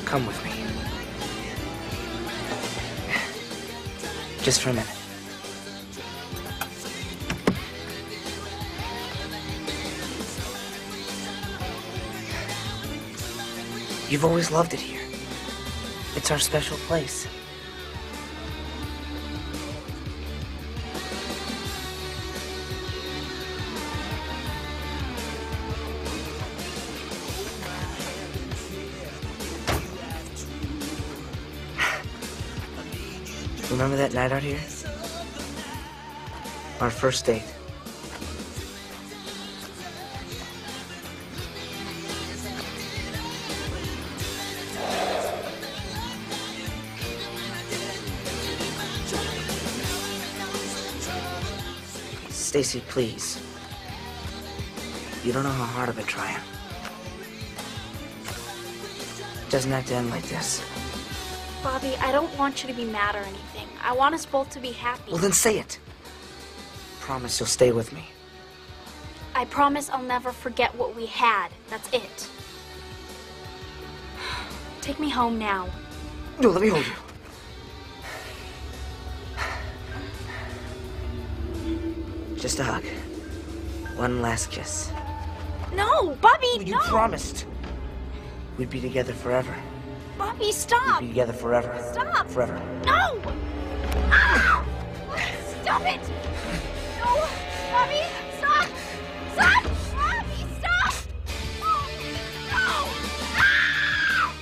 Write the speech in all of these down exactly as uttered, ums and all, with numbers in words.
Come with me. Just for a minute. You've always loved it here. It's our special place. Remember that night out here? Our first date. Stacy, please. You don't know how hard I've been trying. It doesn't have to end like this. Bobby, I don't want you to be mad or anything. I want us both to be happy. Well, then say it. Promise you'll stay with me. I promise I'll never forget what we had. That's it. Take me home now. No, let me hold you. Just a hug. One last kiss. No, Bobby, You no! promised we'd be together forever. Bobby, stop! We'd be together forever. Stop! Forever. No! Ah! Stop it! No! Bobby, stop! Stop! Bobby, stop! Oh, no! Ah!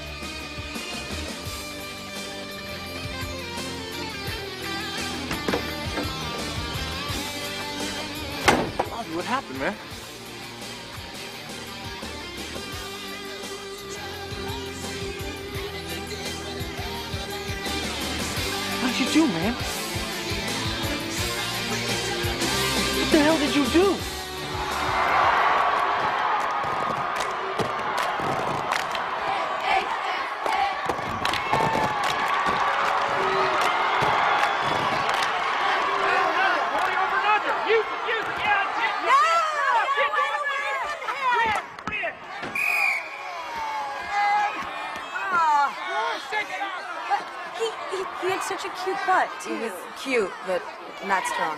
Bobby, what happened, man? What did you do, man? What the hell did you do? He had such a cute butt, too. He was cute, but not strong.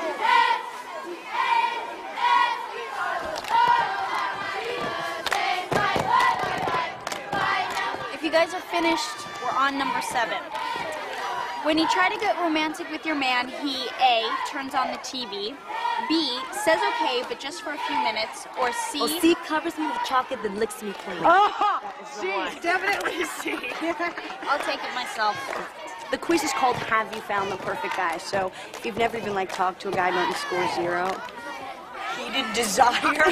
If you guys are finished, we're on number seven. When you try to get romantic with your man, he A, turns on the T V, B, says okay, but just for a few minutes, or C... Or C covers me with chocolate then licks me clean. Oh, C, definitely C. I'll take it myself. The quiz is called Have You Found the Perfect Guy? So if you've never even like talked to a guy, don't score zero. Heated desire.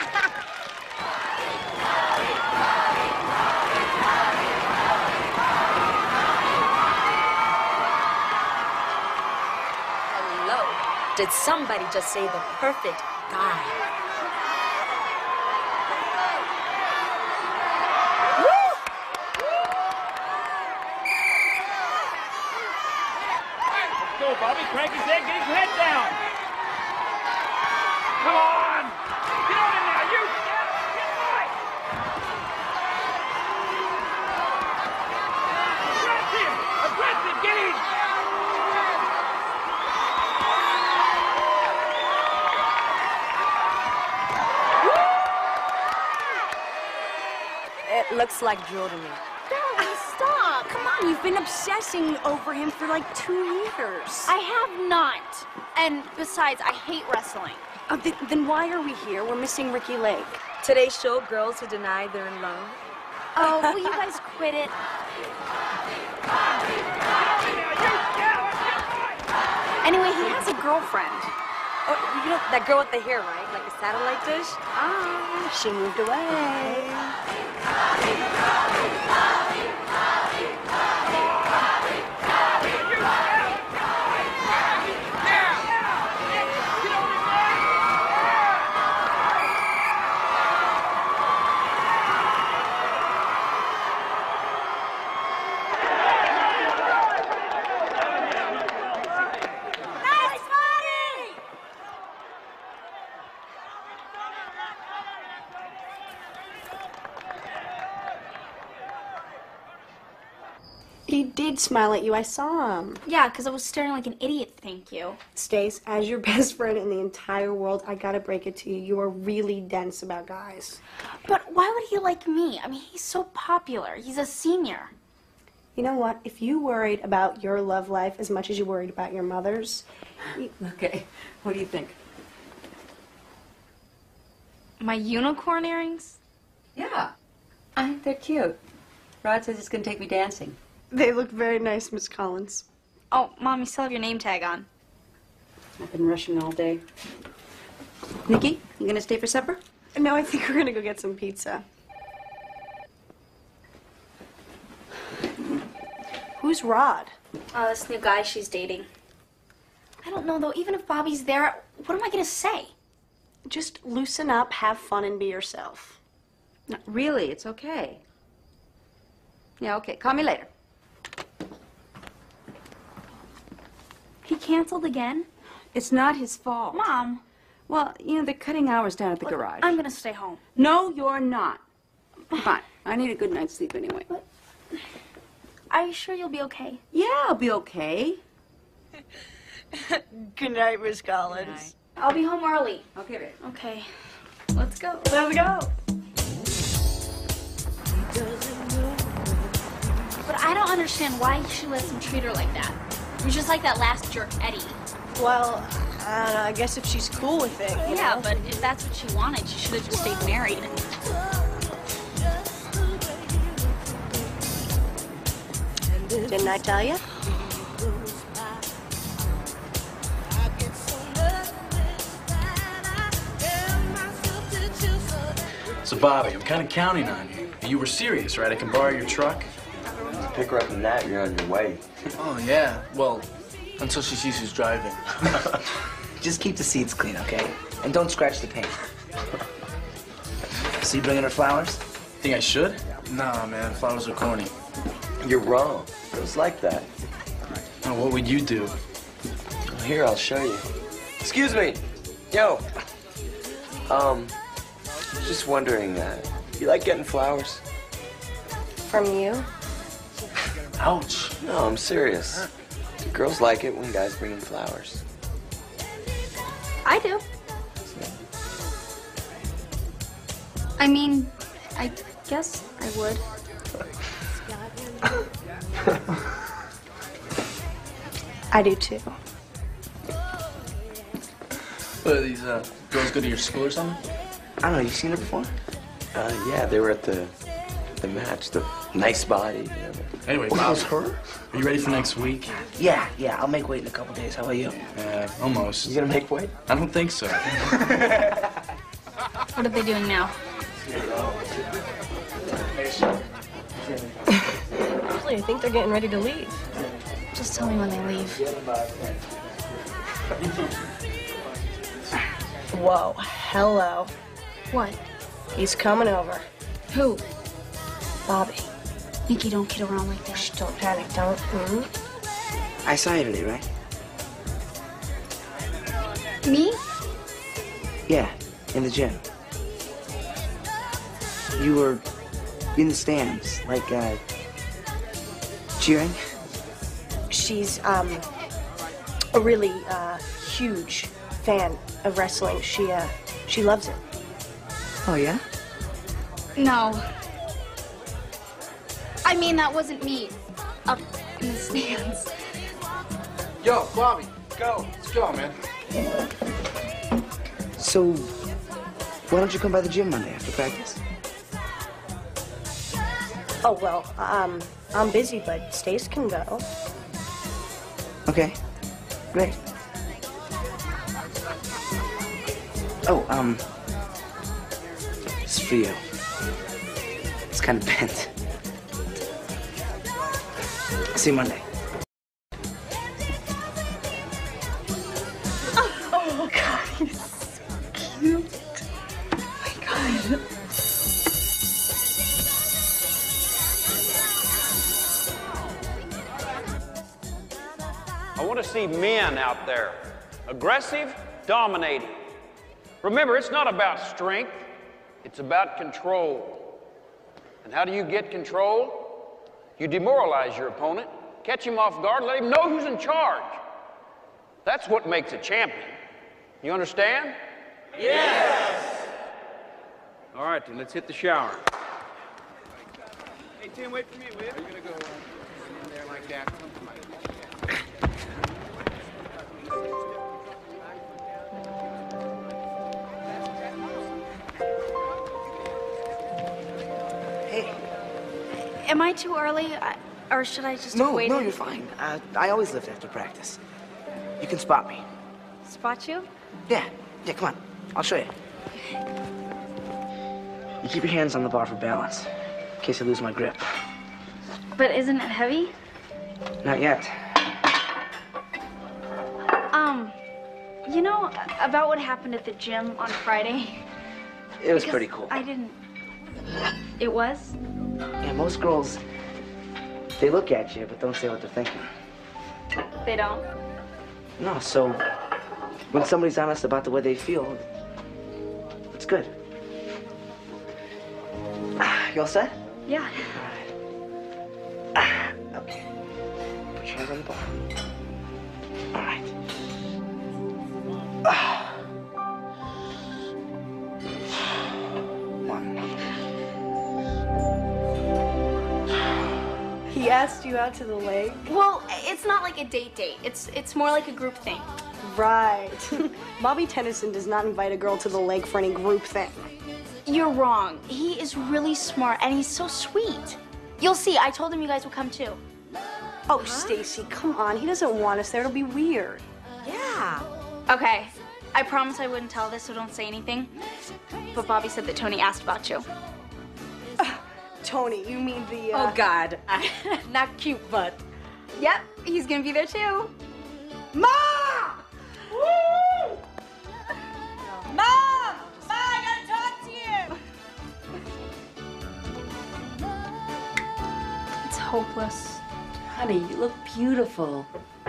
Hello. Did somebody just say the perfect guy? Go, Bobby. Crank his head. Get his head down. Come on. Get on in there. You. Get, get right. Aggressive. Aggressive. Get in. It looks like Joe to me. Darling, stop! Come on, you've been obsessing over him for like two years. I have not. And besides, I hate wrestling. Uh, th then why are we here? We're missing Ricky Lake. Today's show, girls who deny they're in love. Oh, will you guys quit it? Anyway, he has a girlfriend. Oh, you know that girl with the hair, right? Like a satellite dish? Ah, she moved away. He did smile at you. I saw him. Yeah, because I was staring like an idiot, thank you. Stace, as your best friend in the entire world, I gotta break it to you. You are really dense about guys. But why would he like me? I mean, he's so popular. He's a senior. You know what? If you worried about your love life as much as you worried about your mother's... You... Okay, what do you think? My unicorn earrings? Yeah, I think they're cute. Rod says he's gonna take me dancing. They look very nice, Miss Collins. Oh, Mom, you still have your name tag on. I've been rushing all day. Nikki, you gonna stay for supper? No, I think we're gonna go get some pizza. Who's Rod? Oh, this new guy she's dating. I don't know, though. Even if Bobby's there, what am I gonna say? Just loosen up, have fun, and be yourself. No, really, it's okay. Yeah, okay. Call me later. He canceled again? It's not his fault. Mom. Well, you know, they're cutting hours down at the Look, garage. I'm gonna stay home. No, you're not. Fine. I need a good night's sleep anyway. What? Are you sure you'll be okay? Yeah, I'll be okay. Good night, Miss Collins. Good night. I'll be home early. Okay, babe. Okay. Let's go. Let's go. But I don't understand why she lets him treat her like that. You're just like that last jerk, Eddie. Well, I don't know. I guess if she's cool with it. You Yeah, know? but if that's what she wanted, she should have just stayed married. Didn't I tell you? So, Bobby, I'm kind of counting on you. You were serious, right? I can borrow your truck? Pick her up in that, you're on your way. Oh, yeah. Well, until she sees who's driving. Just keep the seats clean, okay? And don't scratch the paint. So you bringing her flowers? Think I should? Nah, man. Flowers are corny. You're wrong. It was like that. Oh, what would you do? Well, here, I'll show you. Excuse me. Yo. Um, just wondering, uh, you like getting flowers? From you? Ouch. No, I'm serious. Girls like it when guys bring them flowers. I do. I mean, I guess I would. I do too. What, are these uh, girls go to your school or something? I don't know, you seen her before? Uh, yeah, they were at the the match. The nice body. You know. Anyway, Oh, that Bobby, was her? are you ready for next week? Yeah, yeah, I'll make weight in a couple days. How about you? Uh, almost. You gonna make weight? I don't think so. What are they doing now? Actually, I think they're getting ready to leave. Just tell me when they leave. Whoa, hello. What? He's coming over. Who? Bobby. Nikki, don't kid around like that. Shh, don't panic, don't. Mm-hmm. I saw you today, right? Me? Yeah, in the gym. You were in the stands, like, uh, cheering? She's, um, a really, uh, huge fan of wrestling. She, uh, she loves it. Oh, yeah? No. I mean, that wasn't me. Up in the stands. Yo, Bobby, go. Let's go, man. So, why don't you come by the gym Monday after practice? Oh, well, um, I'm busy, but Stace can go. Okay, great. Oh, um, this is for you. It's kind of bent. See you Monday. Oh, God, he's so cute. Oh, my God. I want to see men out there. Aggressive, dominating. Remember, it's not about strength. It's about control. And how do you get control? You demoralize your opponent, catch him off guard, let him know who's in charge. That's what makes a champion. You understand? Yes! All right, then let's hit the shower. Hey, Tim, wait for me, will you? Are you gonna go uh, in there like that? Come to my... Am I too early? I, or should I just No, wait? no, you're fine. Uh, I always lift after practice. You can spot me. Spot you? Yeah, yeah, come on. I'll show you. You keep your hands on the bar for balance, in case I lose my grip. But isn't it heavy? Not yet. Um, you know about what happened at the gym on Friday? It was Because pretty cool. I didn't. It was? Yeah, most girls, they look at you, but don't say what they're thinking. They don't? No, so when somebody's honest about the way they feel, it's good. You all set? Yeah. Okay. Put your hands on the bar. All right. One. He asked you out to the lake? Well, it's not like a date date. It's it's more like a group thing. Right. Bobby Tennyson does not invite a girl to the lake for any group thing. You're wrong. He is really smart and he's so sweet. You'll see. I told him you guys would come too. Oh, Stacy, come on. He doesn't want us there. It'll be weird. Yeah. Okay. I promise I wouldn't tell this, so don't say anything. But Bobby said that Tony asked about you. Uh, Tony, you mean the, uh... Oh, God. Not cute, but... Yep, he's gonna be there too. Ma! Woo! Mom! Mom, I gotta talk to you! It's hopeless. Honey, you look beautiful.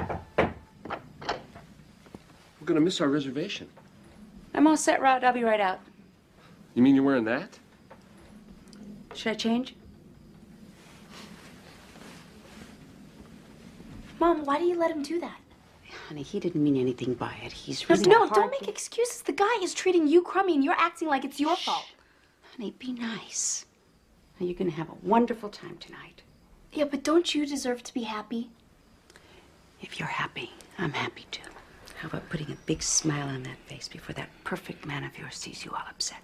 We're gonna miss our reservation. I'm all set, Rod. I'll be right out. You mean you're wearing that? Should I change? Mom, why do you let him do that? Honey, he didn't mean anything by it. He's really No, a hard don't make kid. excuses. The guy is treating you crummy and you're acting like it's your fault. Honey, be nice. Now, you're gonna have a wonderful time tonight. Yeah, but don't you deserve to be happy? If you're happy, I'm happy too. How about putting a big smile on that face before that perfect man of yours sees you all upset?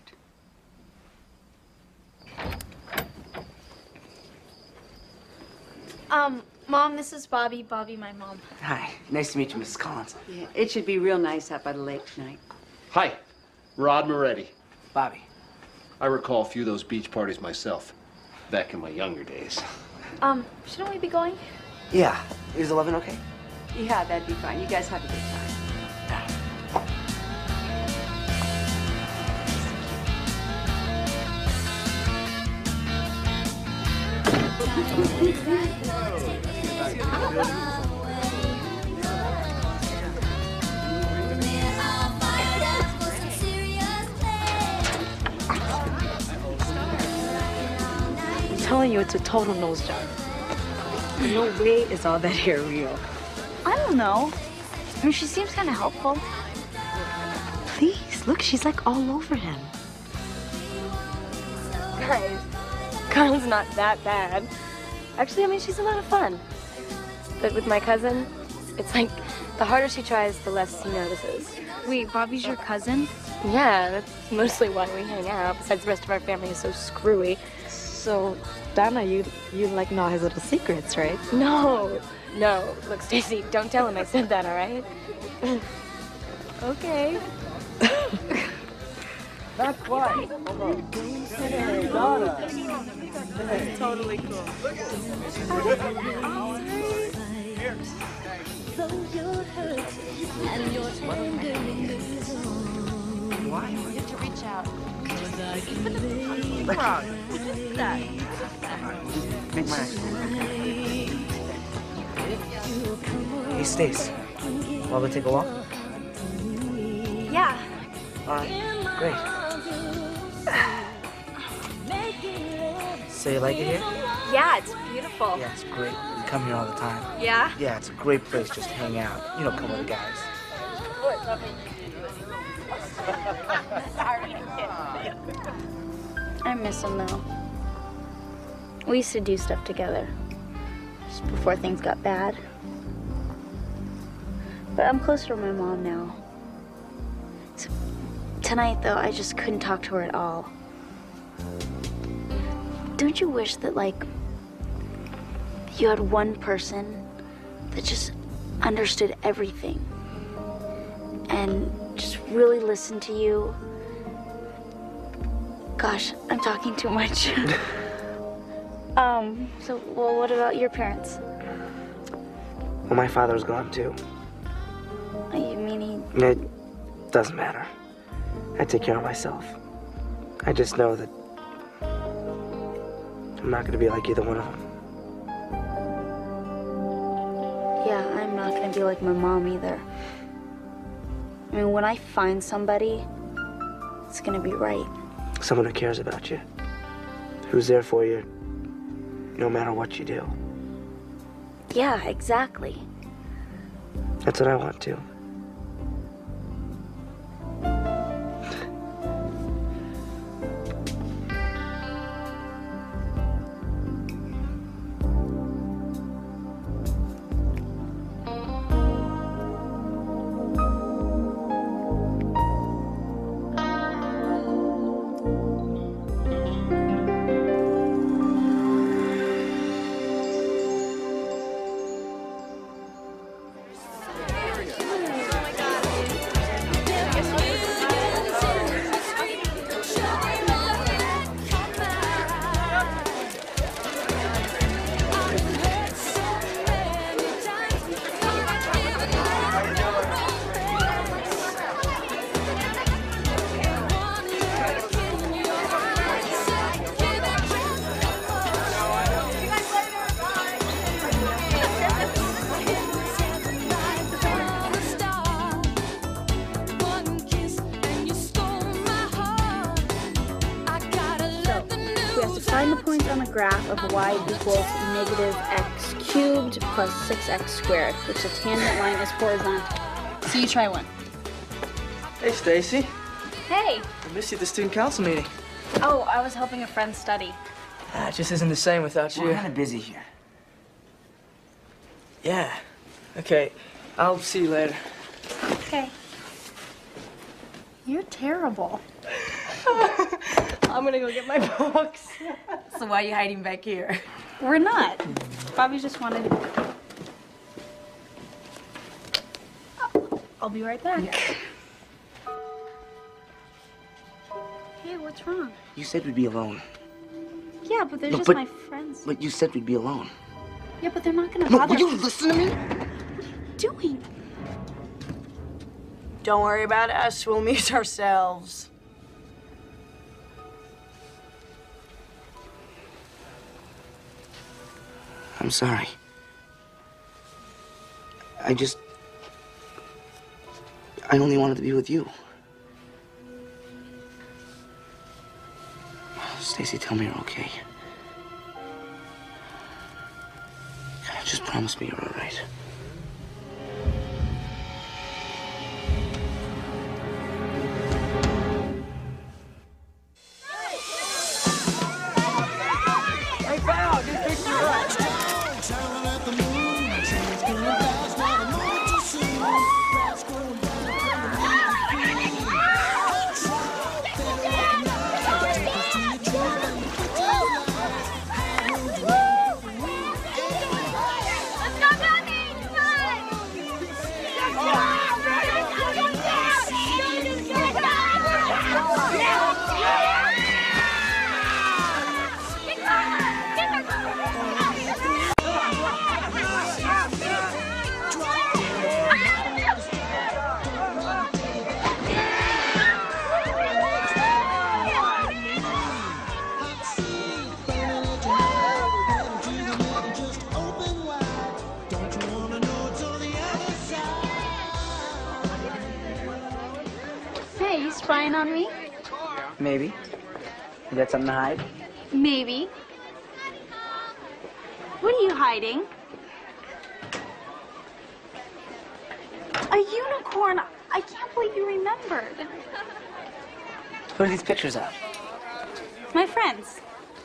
Um, Mom, this is Bobby. Bobby, my mom. Hi. Nice to meet you, Missus Collins. Yeah, it should be real nice out by the lake tonight. Hi, Rod Moretti. Bobby. I recall a few of those beach parties myself, back in my younger days. Um, shouldn't we be going? Yeah. Is eleven okay? Yeah, that'd be fine. You guys have a good time. I'm telling you, it's a total nose job. No way is all that hair real. I don't know. I mean, she seems kind of helpful. Please, look, she's like all over him. Guys, Carla's not that bad. Actually, I mean, she's a lot of fun. But with my cousin, it's like the harder she tries, the less he notices. Wait, Bobby's your cousin? Yeah, that's mostly why we hang out. Besides, the rest of our family is so screwy. So, Donna, you you like know his little secrets, right? No, no. Look, Stacy, don't tell him I said that, all right? Okay. Not quite. Hold on. Hey, Donna. Hey. Totally cool. Why? You have to reach out. Make my eyes. Hey, Stace. Want to take a walk? Yeah. All right. Great. So you like it here? Yeah, it's beautiful. Yeah, it's great. We come here all the time. Yeah? Yeah, it's a great place just to hang out. You know, come with the guys. I miss him though. We used to do stuff together, just before things got bad. But I'm closer to my mom now. So, tonight though, I just couldn't talk to her at all. Don't you wish that, like, you had one person that just understood everything and just really listened to you? Gosh, I'm talking too much. um, so, well, what about your parents? Well, my father's gone too. You mean he... It doesn't matter. I take care of myself. I just know that I'm not gonna be like either one of them. Yeah, I'm not gonna be like my mom either. I mean, when I find somebody, it's gonna be right. Someone who cares about you. Who's there for you no matter what you do. Yeah, exactly. That's what I want too. Find the points on the graph of y equals negative x cubed plus six x squared, which the tangent line is horizontal. So you try one. Hey, Stacy. Hey. I missed you at the student council meeting. Oh, I was helping a friend study. Ah, it just isn't the same without you. We're kind of busy here. Yeah. Okay. I'll see you later. Okay. You're terrible. I'm gonna go get my books. So why are you hiding back here? We're not. Bobby just wanted... I'll be right back. Yeah. Hey, what's wrong? You said we'd be alone. Yeah, but they're No, just but- my friends. But you said we'd be alone. Yeah, but they're not gonna No, bother... will you listen to me? doing? Don't worry about us. We'll meet ourselves. I'm sorry. I just... I only wanted to be with you. Stacy, tell me you're okay. Just promise me you're all right. Hey, pal, just fix your right. Hey, you spying on me? Maybe. You got something to hide? Maybe. What are you hiding? A unicorn. I can't believe you remembered. Who are these pictures of? My friends.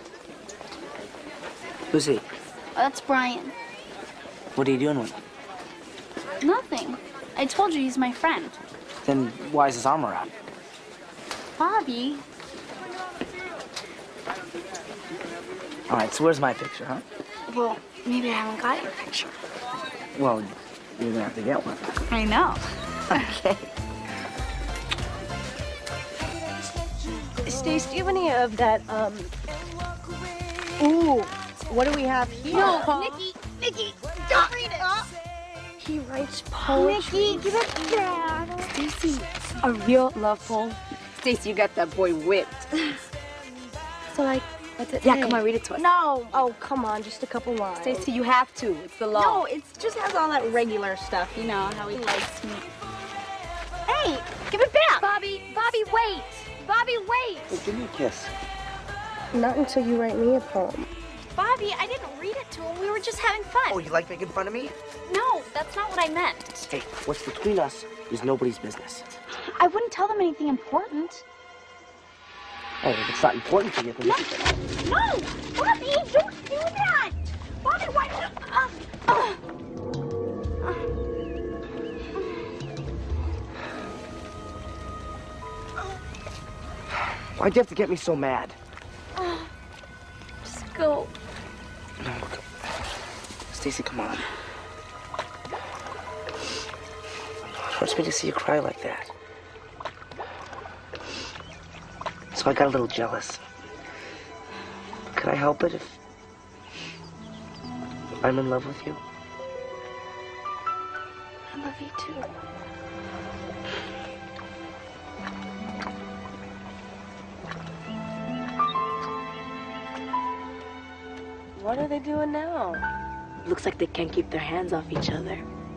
Who's he? That's Brian. What are you doing with him? Nothing. I told you he's my friend. Then why is his arm around? Bobby. All right, so where's my picture, huh? Well, maybe I haven't got your picture. Well, you're gonna have to get one. I know. Okay. Stace, do you have any of that, um... Ooh, what do we have here? No, Nikki, Nikki, don't read it. He writes poetry. Nikki, give it back. Stacy, a real love poem. Stacy, you got that boy whipped. So, like, what's it Yeah, say? come on, read it to us. No. Oh, come on, just a couple lines. Stacy, you have to. It's the law. No, it just has all that regular stuff. You know how he likes me. Hey, give it back. Bobby, Bobby, wait. Bobby, wait. Hey, give me a kiss. Not until you write me a poem. Bobby, I didn't read it to him. We were just having fun. Oh, you like making fun of me? No, that's not what I meant. Hey, what's between us is nobody's business. I wouldn't tell them anything important. Oh, if it's not important to you, then... No, no, Bobby, don't do that. Bobby, why not? Uh, uh. Why'd you have to get me so mad? Uh, just go. No, look. Stacy, come on. It hurts me to see you cry like that. So I got a little jealous. Could I help it if I'm in love with you? I love you too. What are they doing now? Looks like they can't keep their hands off each other.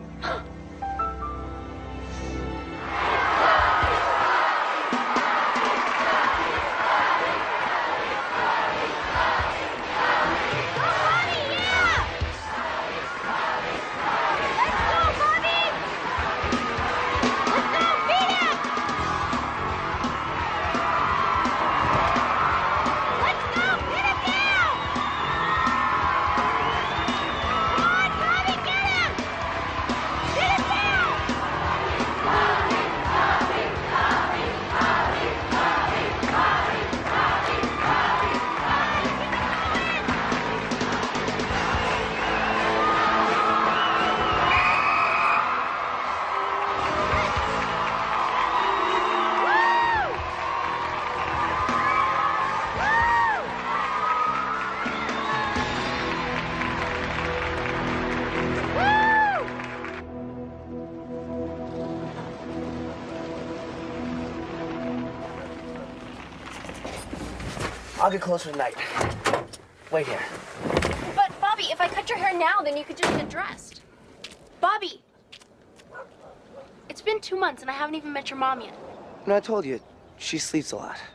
I'll get closer tonight. Wait here. But, Bobby, if I cut your hair now, then you could just get dressed. Bobby! It's been two months and I haven't even met your mom yet. No, I told you. She sleeps a lot.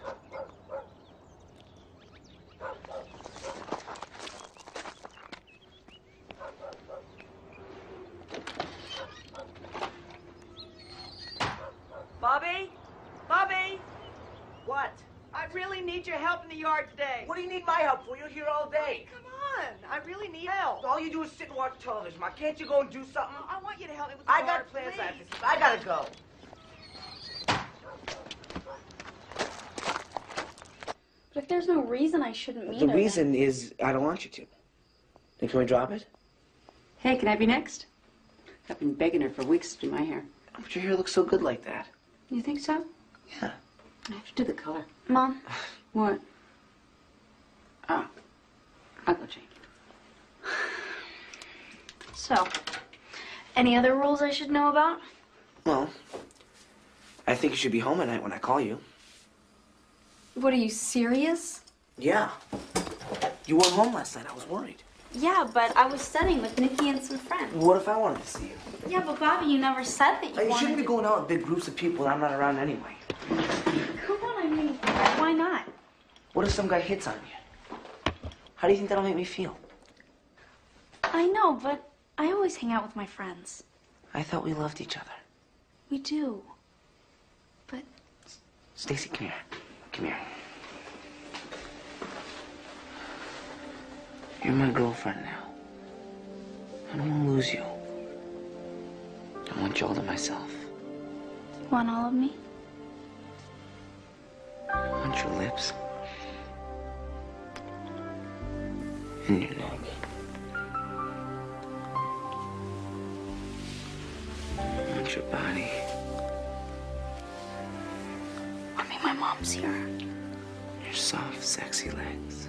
Bobby? Bobby? What? I really need your help in the yard today. What do you need my help for? You're here all day. Come on. I really need help. All you do is sit and watch television. Ma, can't you go and do something? I want you to help me with the I yard, got plans please. I have to keep. I gotta go. But if there's no reason I shouldn't meet The her, reason is I don't want you to. Then can we drop it? Hey, can I be next? I've been begging her for weeks to do my hair. But your hair looks so good like that. You think so? Yeah. I have to do the color. then. Mom, What? Oh. I'll go change. so, any other rules I should know about? Well, I think you should be home at night when I call you. What, are you serious? Yeah. You weren't home last night. I was worried. Yeah, but I was studying with Nikki and some friends. What if I wanted to see you? Yeah, but Bobby, you never said that you Hey, you wanted shouldn't be to... going out with big groups of people and I'm not around anyway. Come on, I mean, why not? What if some guy hits on you? How do you think that'll make me feel? I know, but I always hang out with my friends. I thought we loved each other. We do. But... Stacy, come here. Come here. You're my girlfriend now. I don't want to lose you. I want you all to myself. You want all of me? I want your lips. And your neck. I want your body. I mean, my mom's here. Your soft, sexy legs.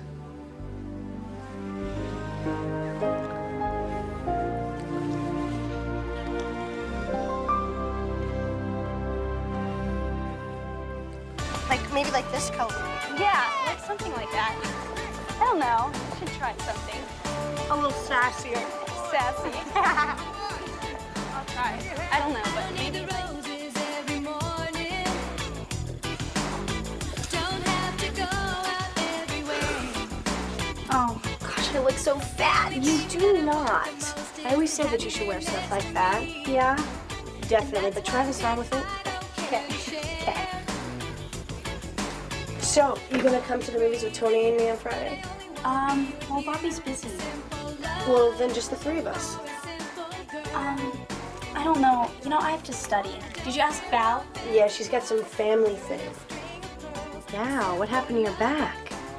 Like, maybe like this color. Yeah, like something like that. I don't know. I should try something. A little sassier. Sassy. I'll try. I don't know, but maybe. Oh, gosh, I look so fat. You do not. I always say that you should wear stuff like that. Yeah? Definitely, but Travis on with it. Okay. Okay. So, you gonna come to the movies with Tony and me on Friday? Um, well, Bobby's busy. Well, then just the three of us. Um, I don't know. You know, I have to study. Did you ask Val? Yeah, she's got some family thing. Yeah, what happened to your back?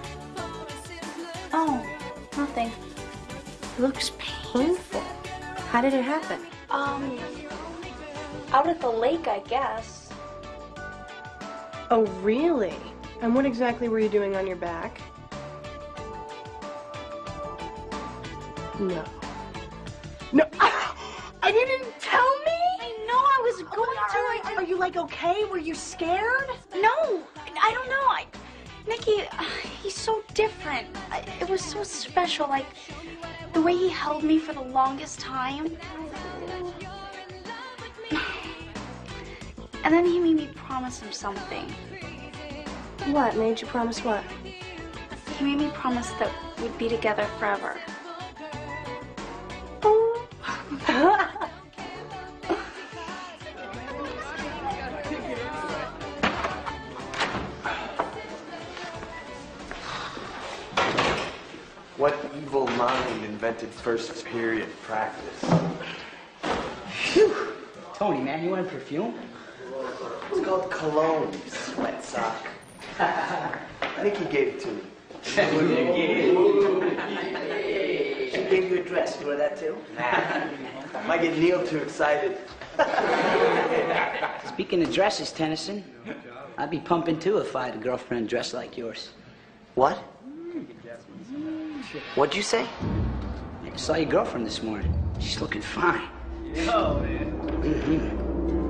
Oh, nothing. It looks painful. How did it happen? Um, out at the lake, I guess. Oh, really? And what exactly were you doing on your back? No. No. And you didn't tell me? I know I was going Oh, to. are, are you like okay? Were you scared? No, I don't know. I, Nikki, uh, he's so different. I, it was so special, like the way he held me for the longest time. And then he made me promise him something. What made you promise what? He made me promise that we'd be together forever. What evil mind invented first period practice? Phew. Tony, man, you want a perfume? It's called cologne, you sweat sock. I think he gave it to me. She gave you a dress. You wear that too? I might get Neil too excited. Speaking of dresses, Tennyson, I'd be pumping too if I had a girlfriend dressed like yours. What? What'd you say? I saw your girlfriend this morning. She's looking fine. Oh, man. Mm-hmm.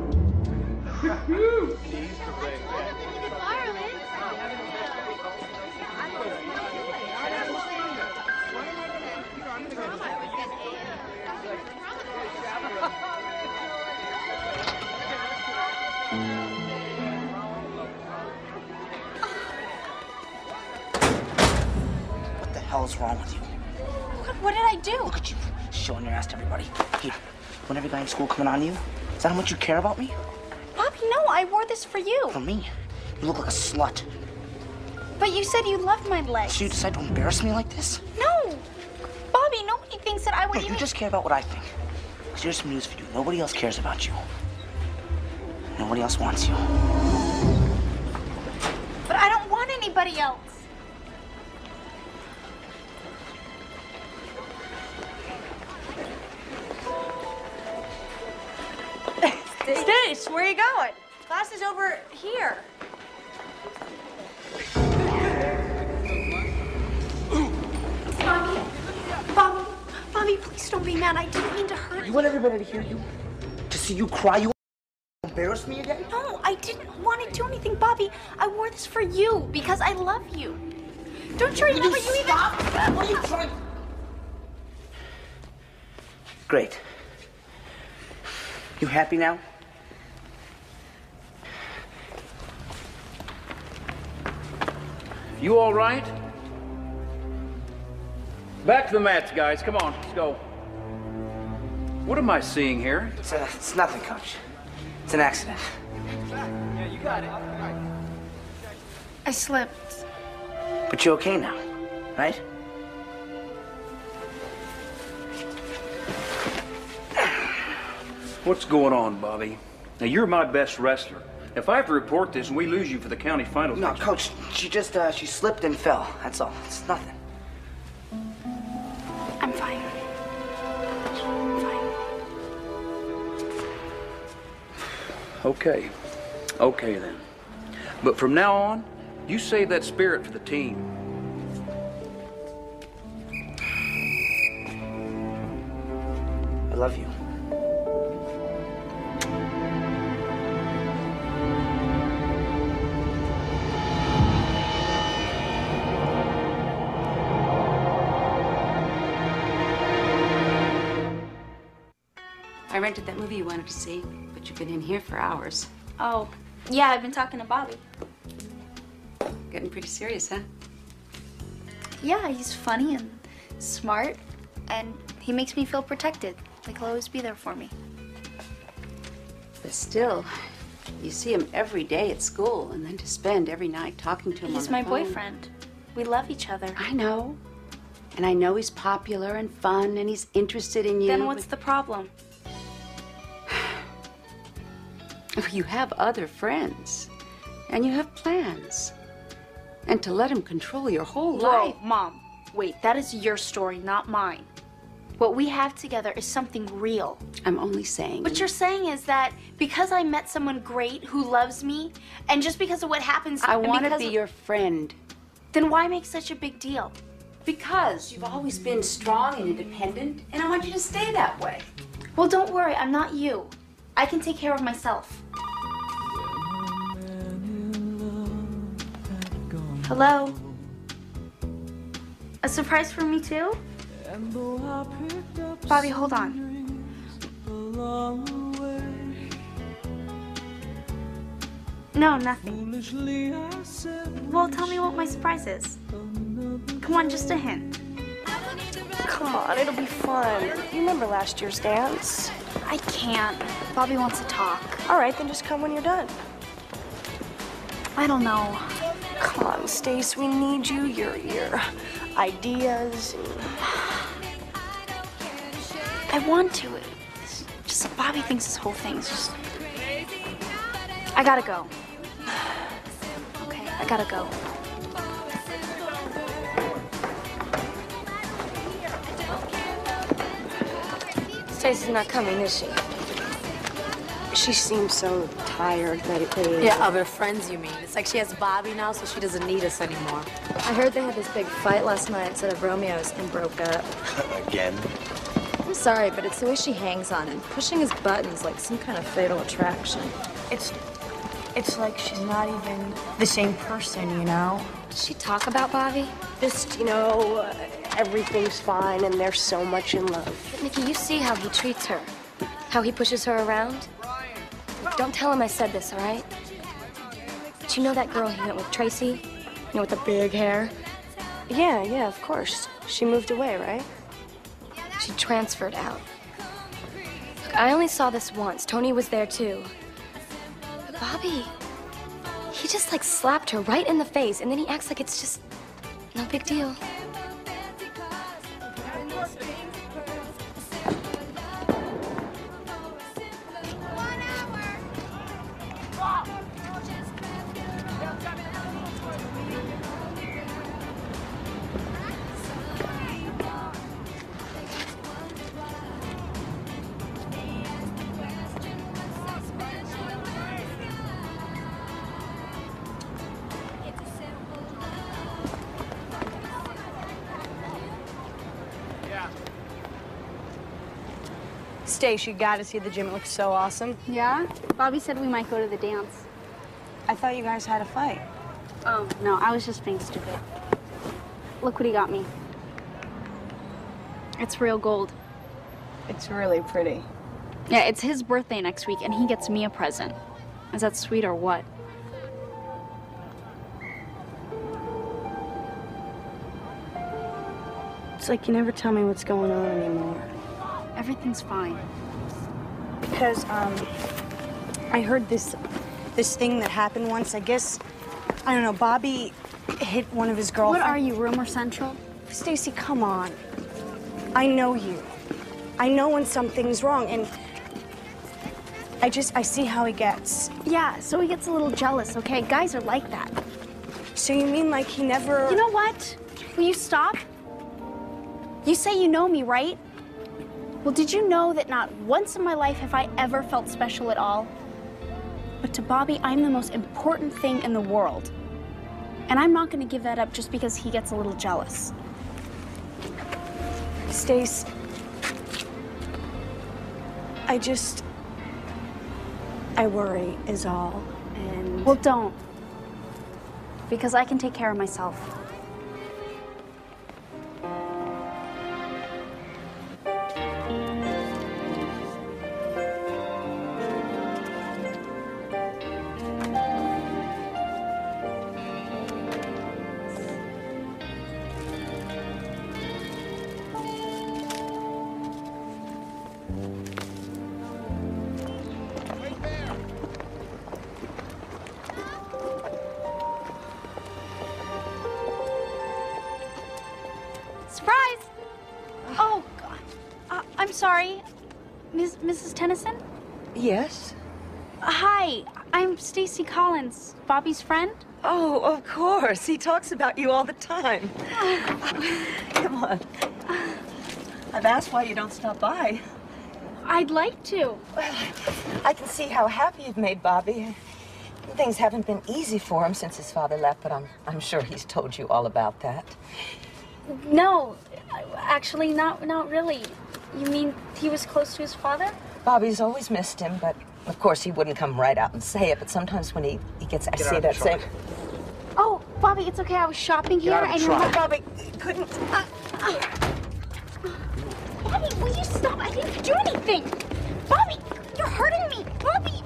What the hell's wrong with you? What, what did I do? Look at you, showing your ass to everybody. Here, when every guy in school coming on you? Is that how much you care about me? Bobby, no, I wore this for you. For me? You look like a slut. But you said you loved my legs. So you decide to embarrass me like this? No! Bobby, nobody thinks that I would Hey, even... you just care about what I think. Because here's some news for you. Nobody else cares about you. Nobody else wants you. But I don't want anybody else. Stace, where are you going? Class is over here. Bobby, Bobby, Bobby, please don't be mad. I didn't mean to hurt You you. want everybody to hear you? To see you cry? You embarrass me again? No, I didn't want to do anything, Bobby. I wore this for you because I love you. Don't you remember you, you even... What are you trying? Great. You happy now? You all right? Back to the mats, guys. Come on, let's go. What am I seeing here? It's, uh, it's nothing, Coach. It's an accident. Yeah, you got it. I slipped. But you're okay now, right? What's going on, Bobby? Now, you're my best wrestler. If I have to report this and we lose you for the county finals... No, Coach, she just, uh, she slipped and fell. That's all. It's nothing. I'm fine. I'm fine. Okay. Okay, then. But from now on, you save that spirit for the team. I love you. I rented that movie you wanted to see, but you've been in here for hours. Oh, yeah, I've been talking to Bobby. Getting pretty serious, huh? Yeah, he's funny and smart, and he makes me feel protected. Like he'll always be there for me. But still, you see him every day at school, and then to spend every night talking to him He's on the my phone. boyfriend. We love each other. I know. And I know he's popular and fun, and he's interested in you. Then what's but the problem? you have other friends, and you have plans. And to let him control your whole Whoa, life. Mom. Wait, that is your story, not mine. What we have together is something real. I'm only saying. What you're saying is that because I met someone great who loves me, and just because of what happens, I and want to because be of- your friend. Then why make such a big deal? Because you've always been strong and independent, and I want you to stay that way. Well, don't worry, I'm not you. I can take care of myself. Hello? A surprise for me too? Bobby, hold on. No, nothing. Well, tell me what my surprise is. Come on, just a hint. Come on, it'll be fun. You remember last year's dance? I can't. Bobby wants to talk. All right, then just come when you're done. I don't know. Come on, Stace, we need you. Your your ideas. I want to. It's just Bobby thinks this whole thing's just. I gotta go. Okay, I gotta go. Stacy's not coming, is she? She seems so tired lately. Yeah, other friends, you mean? It's like she has Bobby now, so she doesn't need us anymore. I heard they had this big fight last night instead of Romeo's and broke up. Again? I'm sorry, but it's the way she hangs on him, pushing his buttons like some kind of fatal attraction. It's, it's like she's not even the same person, you know? Did she talk about Bobby? Just, you know, uh, everything's fine and they're so much in love. But Nikki, you see how he treats her, how he pushes her around. Don't tell him I said this, all right? But you know that girl he went with, Tracy? You know, with the big hair? Yeah, yeah, of course. She moved away, right? She transferred out. Look, I only saw this once. Tony was there, too. But Bobby, he just, like, slapped her right in the face, and then he acts like it's just no big deal. Stace, you gotta see the gym. It looks so awesome. Yeah? Bobby said we might go to the dance. I thought you guys had a fight. Oh, no, I was just being stupid. Look what he got me. It's real gold. It's really pretty. Yeah, it's his birthday next week, and he gets me a present. Is that sweet or what? It's like you never tell me what's going on anymore. everything's fine. Because, um, I heard this, this thing that happened once. I guess, I don't know, Bobby hit one of his girlfriends. What are you, Rumor Central? Stacy, come on. I know you. I know when something's wrong, and I just, I see how he gets. Yeah, so he gets a little jealous, okay? Guys are like that. So you mean like he never... You know what? Will you stop? You say you know me, right? Well, did you know that not once in my life have I ever felt special at all? But to Bobby, I'm the most important thing in the world. And I'm not gonna give that up just because he gets a little jealous. Stace, I just, I worry is all, and... Well, don't. Because I can take care of myself. Surprise! Oh, God. Uh, I'm sorry. Miss, Missus Tennyson? Yes? Uh, hi, I'm Stacy Collins, Bobby's friend. Oh, of course. He talks about you all the time. Come on. I've asked why you don't stop by. I'd like to. Well, I can see how happy you've made Bobby. Things haven't been easy for him since his father left, but I'm, I'm sure he's told you all about that. No, actually, not not really. You mean he was close to his father? Bobby's always missed him, but of course he wouldn't come right out and say it. But sometimes when he, he gets, I say that same. Oh, Bobby, it's okay. I was shopping here and you're not... Bobby, couldn't. Uh, uh, Bobby, will you stop? I didn't do anything. Bobby, you're hurting me. Bobby.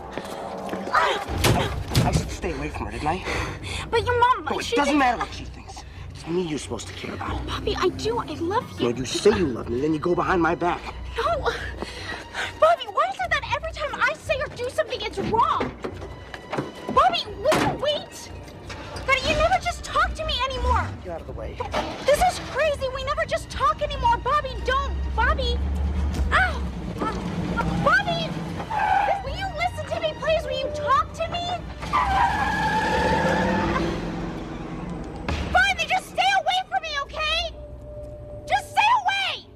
I said stay away from her, didn't I? But your mom. No, it she doesn't didn't... matter what she thinks. It's me you're supposed to care about. Bobby, I do. I love you. No, you say you love me, then you go behind my back. No. Bobby, why is it that every time I say or do something, it's wrong? Bobby, will you wait? That you never just talk to me anymore. Get out of the way. This is crazy. We never just talk anymore. Bobby, don't. Bobby. Ow. Uh, Bobby. Will you listen to me, please? Will you talk to me? Fine, then just stay away from me, okay? Just stay away.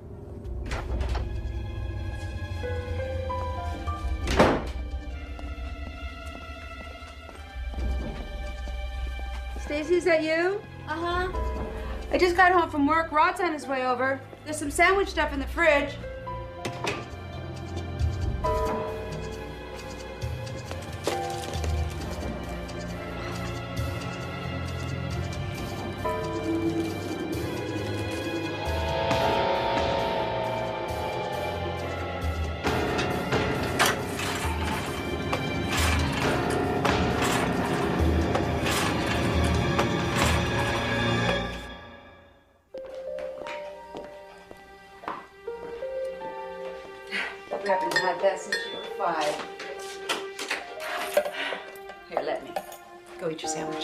Stacy, is that you? Uh-huh. I just got home from work. Rod's on his way over. There's some sandwich stuff in the fridge. You haven't had that since you were five. Here, let me. Go eat your sandwich.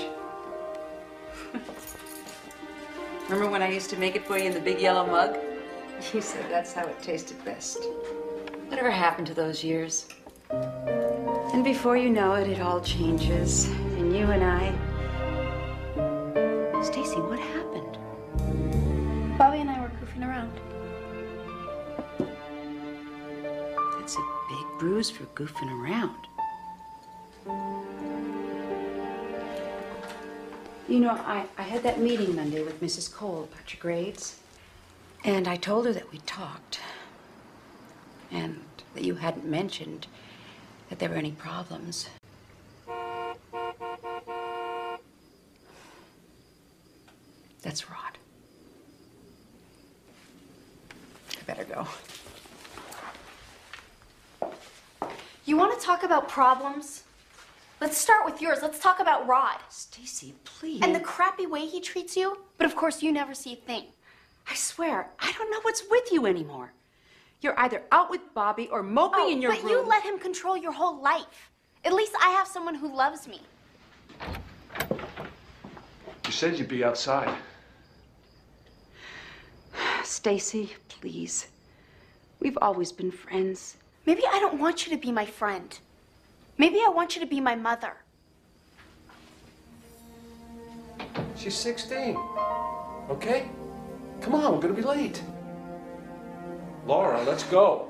Remember when I used to make it for you in the big yellow mug? You said that's how it tasted best. Whatever happened to those years? And before you know it, it all changes. And you and I... Stacy, what happened? Bobby and I were goofing around. That's a big bruise for goofing around. You know, I, I had that meeting Monday with Missus Cole about your grades. And I told her that we talked. And that you hadn't mentioned that there were any problems. That's Rod. I better go. You want to talk about problems? Let's start with yours. Let's talk about Rod. Stacy, please. And the crappy way he treats you. But of course, you never see a thing. I swear, I don't know what's with you anymore. You're either out with Bobby or moping Oh, in your but room. you let him control your whole life. At least I have someone who loves me. You said you'd be outside. Stacy, please. We've always been friends. Maybe I don't want you to be my friend. Maybe I want you to be my mother. She's sixteen. Okay? Come on, we're gonna be late. Laura, let's go.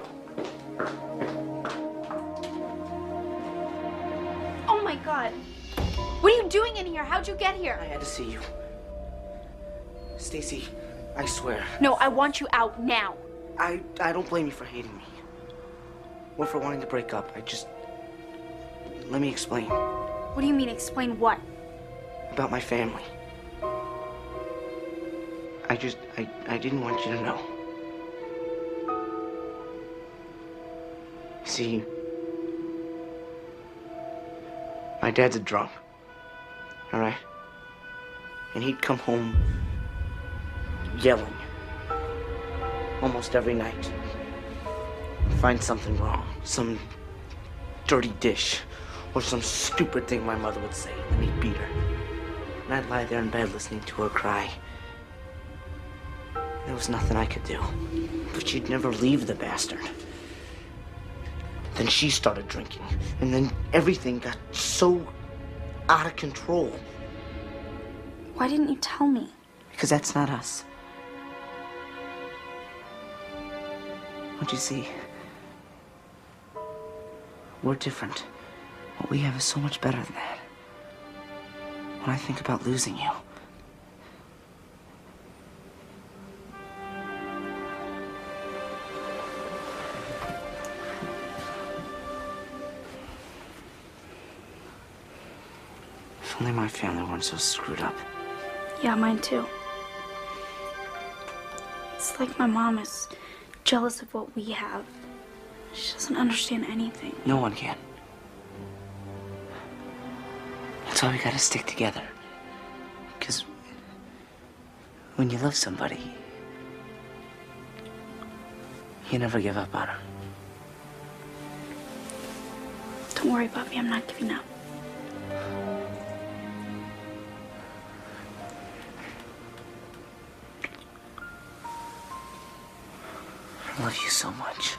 Oh my God. What are you doing in here? How'd you get here? I had to see you. Stacy, I swear. No, I want you out now. I, I don't blame you for hating me. Or for wanting to break up. I just... Let me explain. What do you mean, explain what? About my family. I just... I, I didn't want you to know. See... My dad's a drunk. All right? And he'd come home yelling almost every night. Find something wrong, some dirty dish, or some stupid thing my mother would say, and he'd beat her. And I'd lie there in bed listening to her cry. There was nothing I could do. But she'd never leave the bastard. Then she started drinking, and then everything got so out of control. Why didn't you tell me? Because that's not us. Don't you see? We're different. What we have is so much better than that. When I think about losing you, if only my family weren't so screwed up. Yeah, mine too. It's like my mom is jealous of what we have. She doesn't understand anything. No one can. That's why we gotta stick together. Because when you love somebody, you never give up on them. Don't worry, Bobby, I'm not giving up. I love you so much.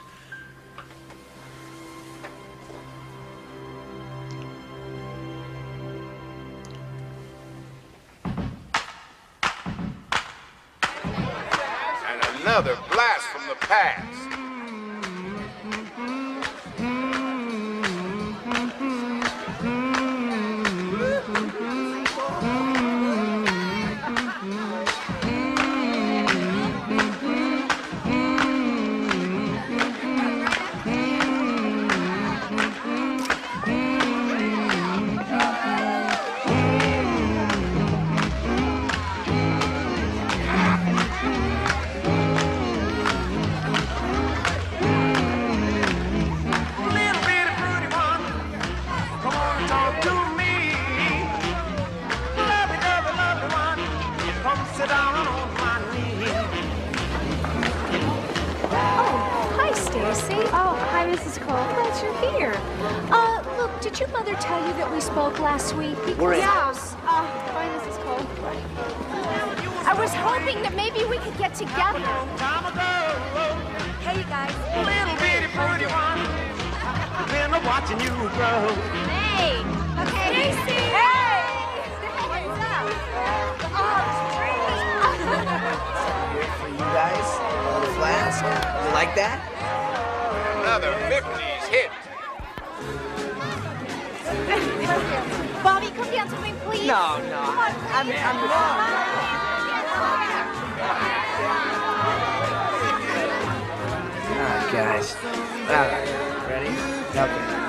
And another blast from the past. Did your mother tell you that we spoke last week? We're in. Yeah. Uh, bye, Missus Cole. I was hoping that maybe we could get together. Hey, you guys. Little bitty pretty one, been watching you grow. Hey. Okay. Stacy. Hey. What's up? For you guys, all the flats. You like that? Another fifties hit. Bobby, come dance with me, please. No, no. Come on, I'm, please. I'm, All right, guys. All right, ready? Okay.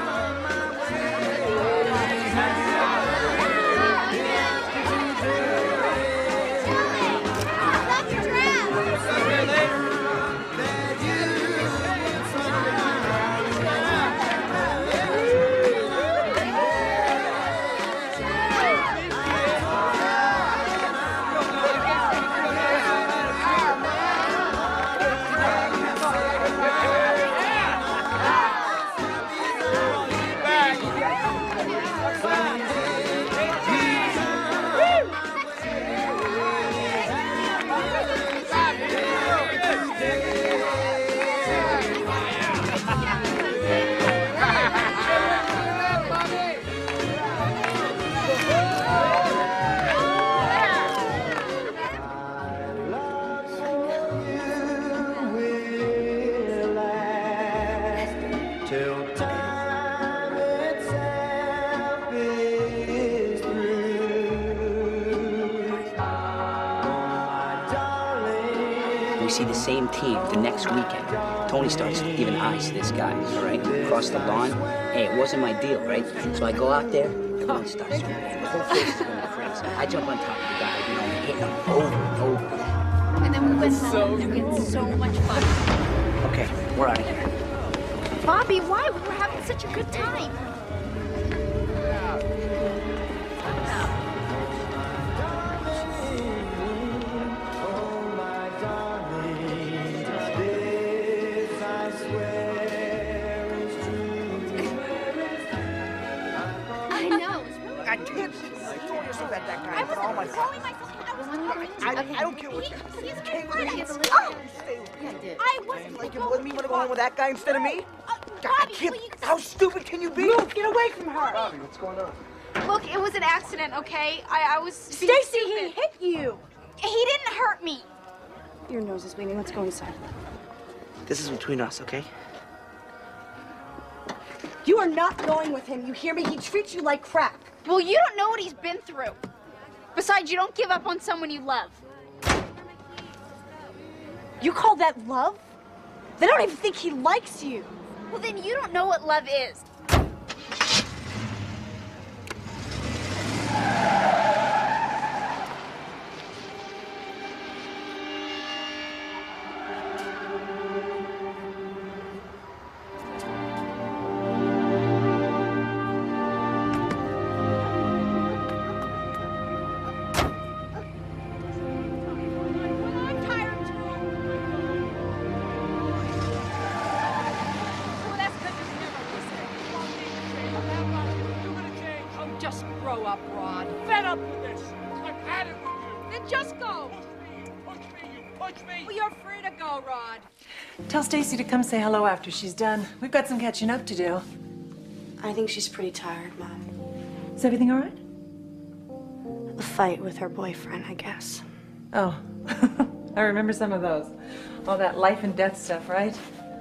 till time itself is through. We see the same team the next weekend. Tony starts giving eyes to this guy, all right? Across the lawn. Hey, it wasn't my deal, right? So I go out there, everyone starts screaming. The whole place is going crazy. I jump on top of the guy, you know, hitting him over and over. And then we went home and we had so much fun. Okay, we're out of here. Bobby, why? We were having such a good time. I know. I can't. I told you so bad that guy. I wasn't Oh my calling God. myself. I was I, I don't care what. He, he's Hey, been what are you fine. doing? Oh! Yeah, I did. I wasn't Like you going wanted me to go home with that guy instead of me? Uh, I Bobby, can't. will you... How stupid can you be? Move, get away from her. Bobby, what's going on? Look, it was an accident, okay? I, I was... Stacy, he hit you. He didn't hurt me. Your nose is bleeding. Let's go inside. This is between us, okay? You are not going with him. You hear me? He treats you like crap. Well, you don't know what he's been through. Besides, you don't give up on someone you love. You call that love? They don't even think he likes you. Well, then you don't know what love is. Just grow up, Rod. Fed up with this. I've had it with you. Then just go. You push me, you push me. Well, you're free to go, Rod. Tell Stacy to come say hello after she's done. We've got some catching up to do. I think she's pretty tired, Mom. Is everything all right? A fight with her boyfriend, I guess. Oh, I remember some of those. All that life and death stuff, right?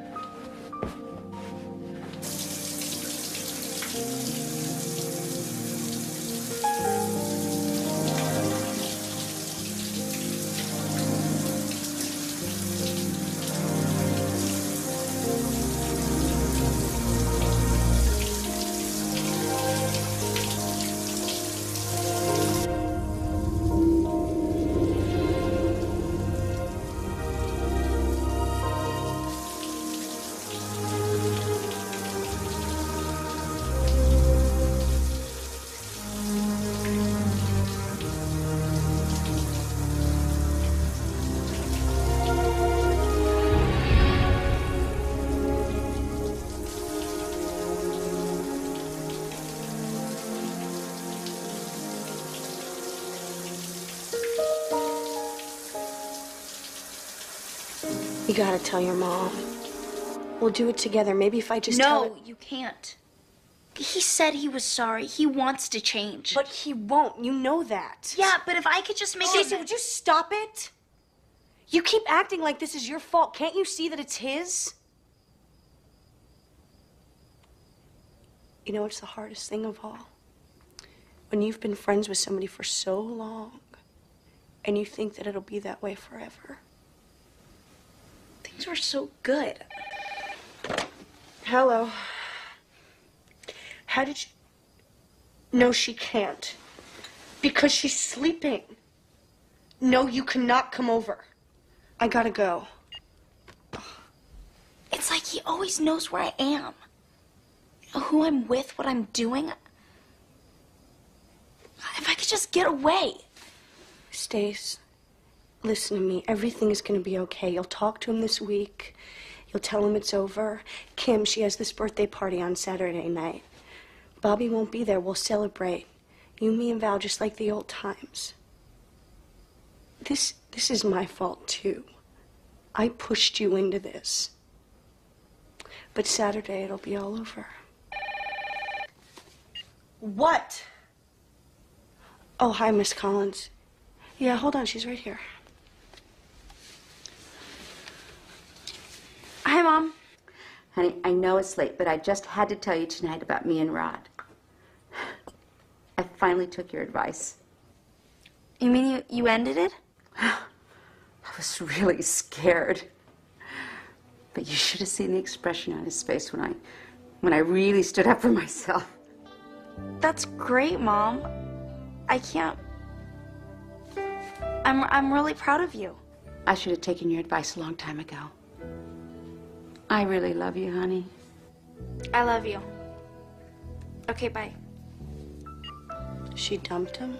You gotta tell your mom. We'll do it together. Maybe if I just no, tell her... you can't. He said he was sorry. He wants to change. But he won't. You know that. Yeah, but if I could just make Stacey, it... would you stop it? You keep acting like this is your fault. Can't you see that it's his? You know, it's the hardest thing of all. When you've been friends with somebody for so long, and you think that it'll be that way forever. Things were so good. Hello. How did you... No, she can't. Because she's sleeping. No, you cannot come over. I gotta go. It's like he always knows where I am. Who I'm with, what I'm doing. If I could just get away. Stace, listen to me. Everything is gonna be okay. You'll talk to him this week. You'll tell him it's over. Kim, she has this birthday party on Saturday night. Bobby won't be there. We'll celebrate. You, me, and Val, just like the old times. This, this is my fault, too. I pushed you into this. But Saturday, it'll be all over. What? Oh, hi, Miss Collins. Yeah, hold on. She's right here. Hi, Mom. Honey, I know it's late, but I just had to tell you tonight about me and Rod. I finally took your advice. You mean you, you ended it? I was really scared. But you should have seen the expression on his face when I, when I really stood up for myself. That's great, Mom. I can't... I'm, I'm really proud of you. I should have taken your advice a long time ago. I really love you, honey. I love you. Okay, bye. She dumped him?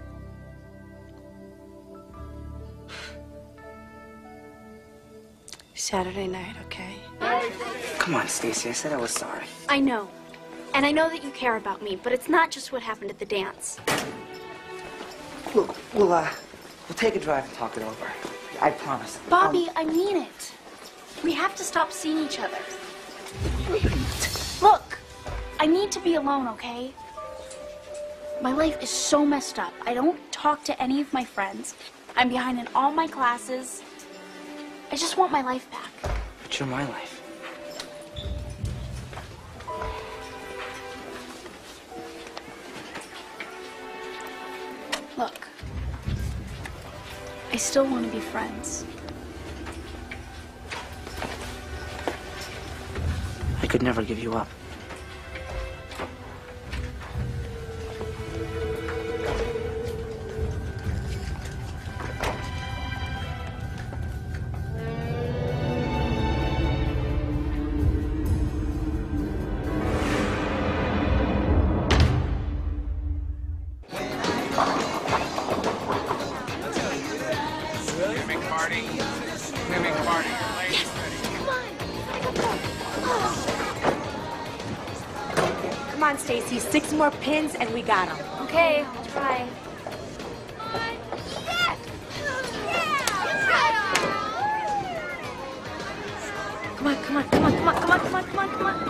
Saturday night, okay? Come on, Stacy. I said I was sorry. I know. And I know that you care about me, but it's not just what happened at the dance. Look, we'll, uh, we'll take a drive and talk it over. I promise. Bobby, I mean it. We have to stop seeing each other. Look, I need to be alone, okay? My life is so messed up. I don't talk to any of my friends. I'm behind in all my classes. I just want my life back. But you're my life. Look, I still want to be friends. I could never give you up. Swimming party. Swimming party. Ladies Come on, Stacy. Six more pins and we got them. Okay, I'll try. Come on, come on, come on, come on, come on, come on, come on, come on.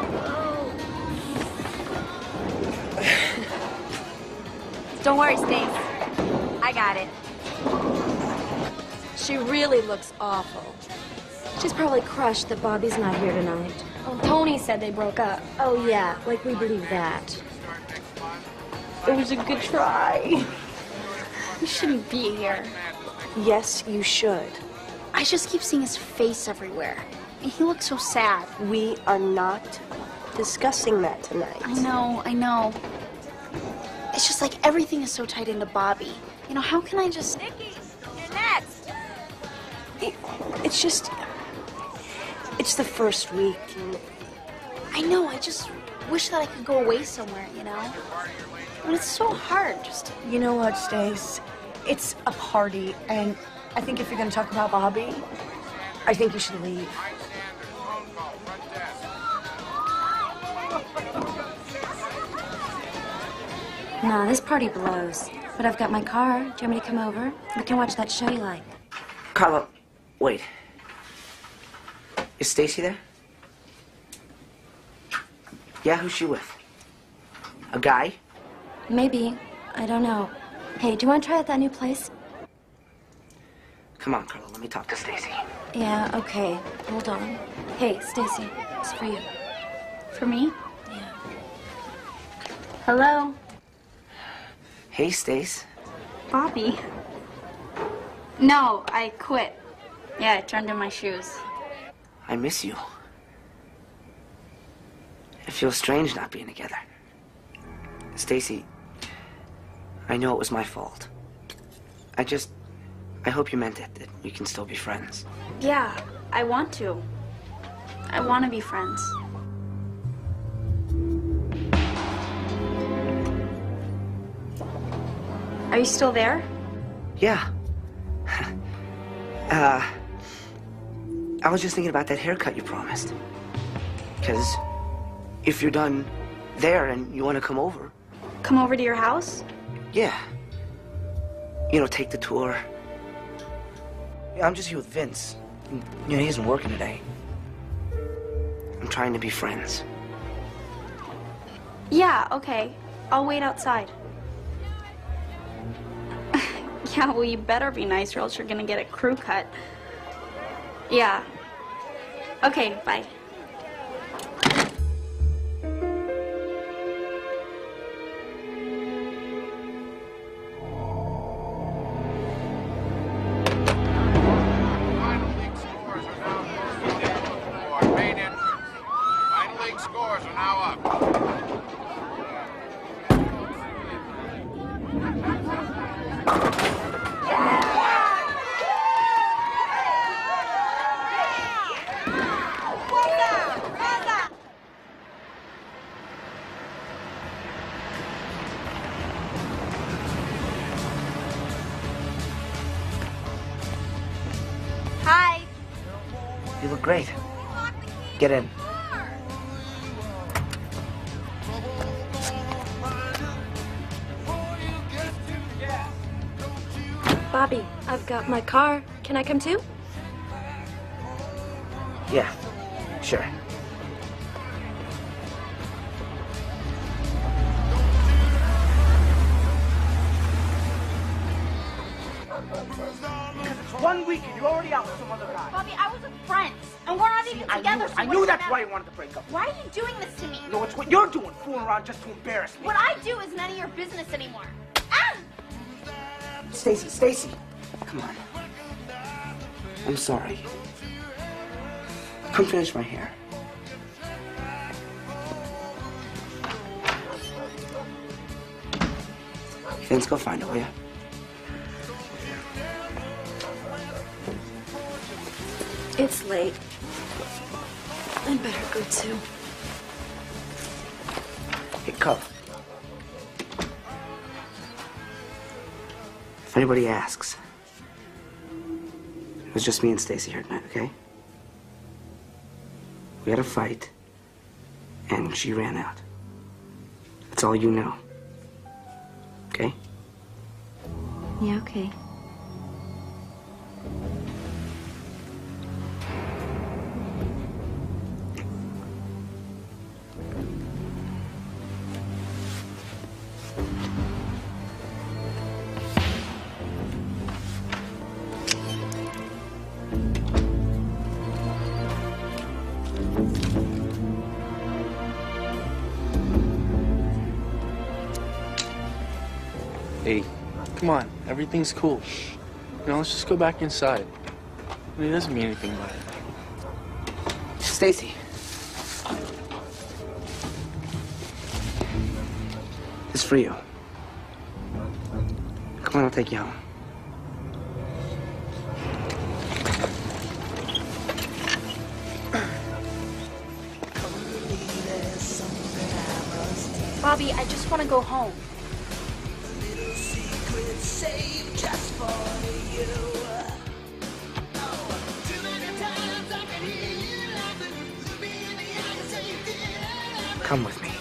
Don't worry, Stace. I got it. She really looks awful. She's probably crushed that Bobby's not here tonight. Well, Tony said they broke up. Oh, yeah, like we believe that. It was a good try. You shouldn't be here. Yes, you should. I just keep seeing his face everywhere. And he looks so sad. We are not discussing that tonight. I know, I know. It's just like everything is so tied into Bobby. You know, how can I just... Nikki, you're next. It, it's just... It's the first week. I know, I just wish that I could go away somewhere, you know? I mean, it's so hard just... You know what, Stace? It's a party, and I think if you're going to talk about Bobby, I think you should leave. Nah, this party blows. But I've got my car. Do you want me to come over? We can watch that show you like. Carla, wait. Is Stacy there? Yeah, who's she with? A guy? Maybe. I don't know. Hey, do you want to try out that new place? Come on, Carla, let me talk to Stacy. Yeah, okay. Hold on. Hey, Stacy, it's for you. For me? Yeah. Hello? Hey, Stace. Bobby. No, I quit. Yeah, I turned in my shoes. I miss you. It feels strange not being together. Stacy, I know it was my fault. I just... I hope you meant it, that we can still be friends. Yeah, I want to. I want to be friends. Are you still there? Yeah. uh... I was just thinking about that haircut you promised. Because if you're done there and you want to come over... Come over to your house? Yeah. You know, take the tour. Yeah, I'm just here with Vince. You know, he isn't working today. I'm trying to be friends. Yeah, okay. I'll wait outside. Yeah, well, you better be nice or else you're gonna get a crew cut. Yeah. Okay, bye. Great. Get in. Bobby, I've got my car. Can I come too? Yeah, sure. One weekend, you're already out with some other guy. Bobby, I was with friends, and we're not even I together. knew, so I what knew does it that's matter? why you wanted to break up. Why are you doing this to me? No, it's what you're doing, fooling around just to embarrass me. What I do is none of your business anymore. Ah! Stacy, Stacy, come on. I'm sorry. Come finish my hair. Vince, go find it, will ya? It's late. I better go too. Hey, Cub. If anybody asks, it was just me and Stacy here tonight, okay? We had a fight, and she ran out. That's all you know. Okay? Yeah, okay. Hey, come on. Everything's cool. You know, let's just go back inside. I mean, it doesn't mean anything by it. Stacy. It's for you. Come on, I'll take you home. Bobby, I just want to go home. Come with me.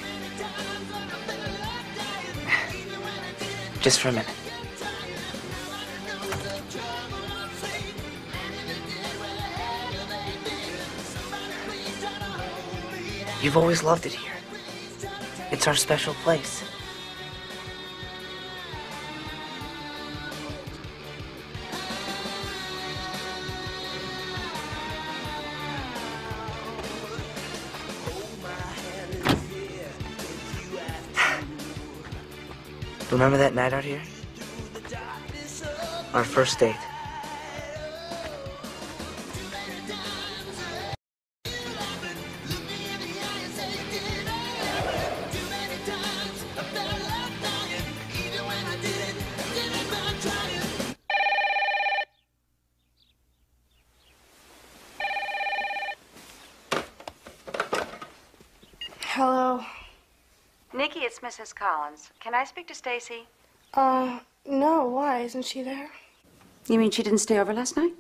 Just for a minute. You've always loved it here. It's our special place. Remember that night out here? Our first date. Hello. Nikki, it's Missus Collins. Can I speak to Stacy? Uh, no, why? Isn't she there? You mean she didn't stay over last night?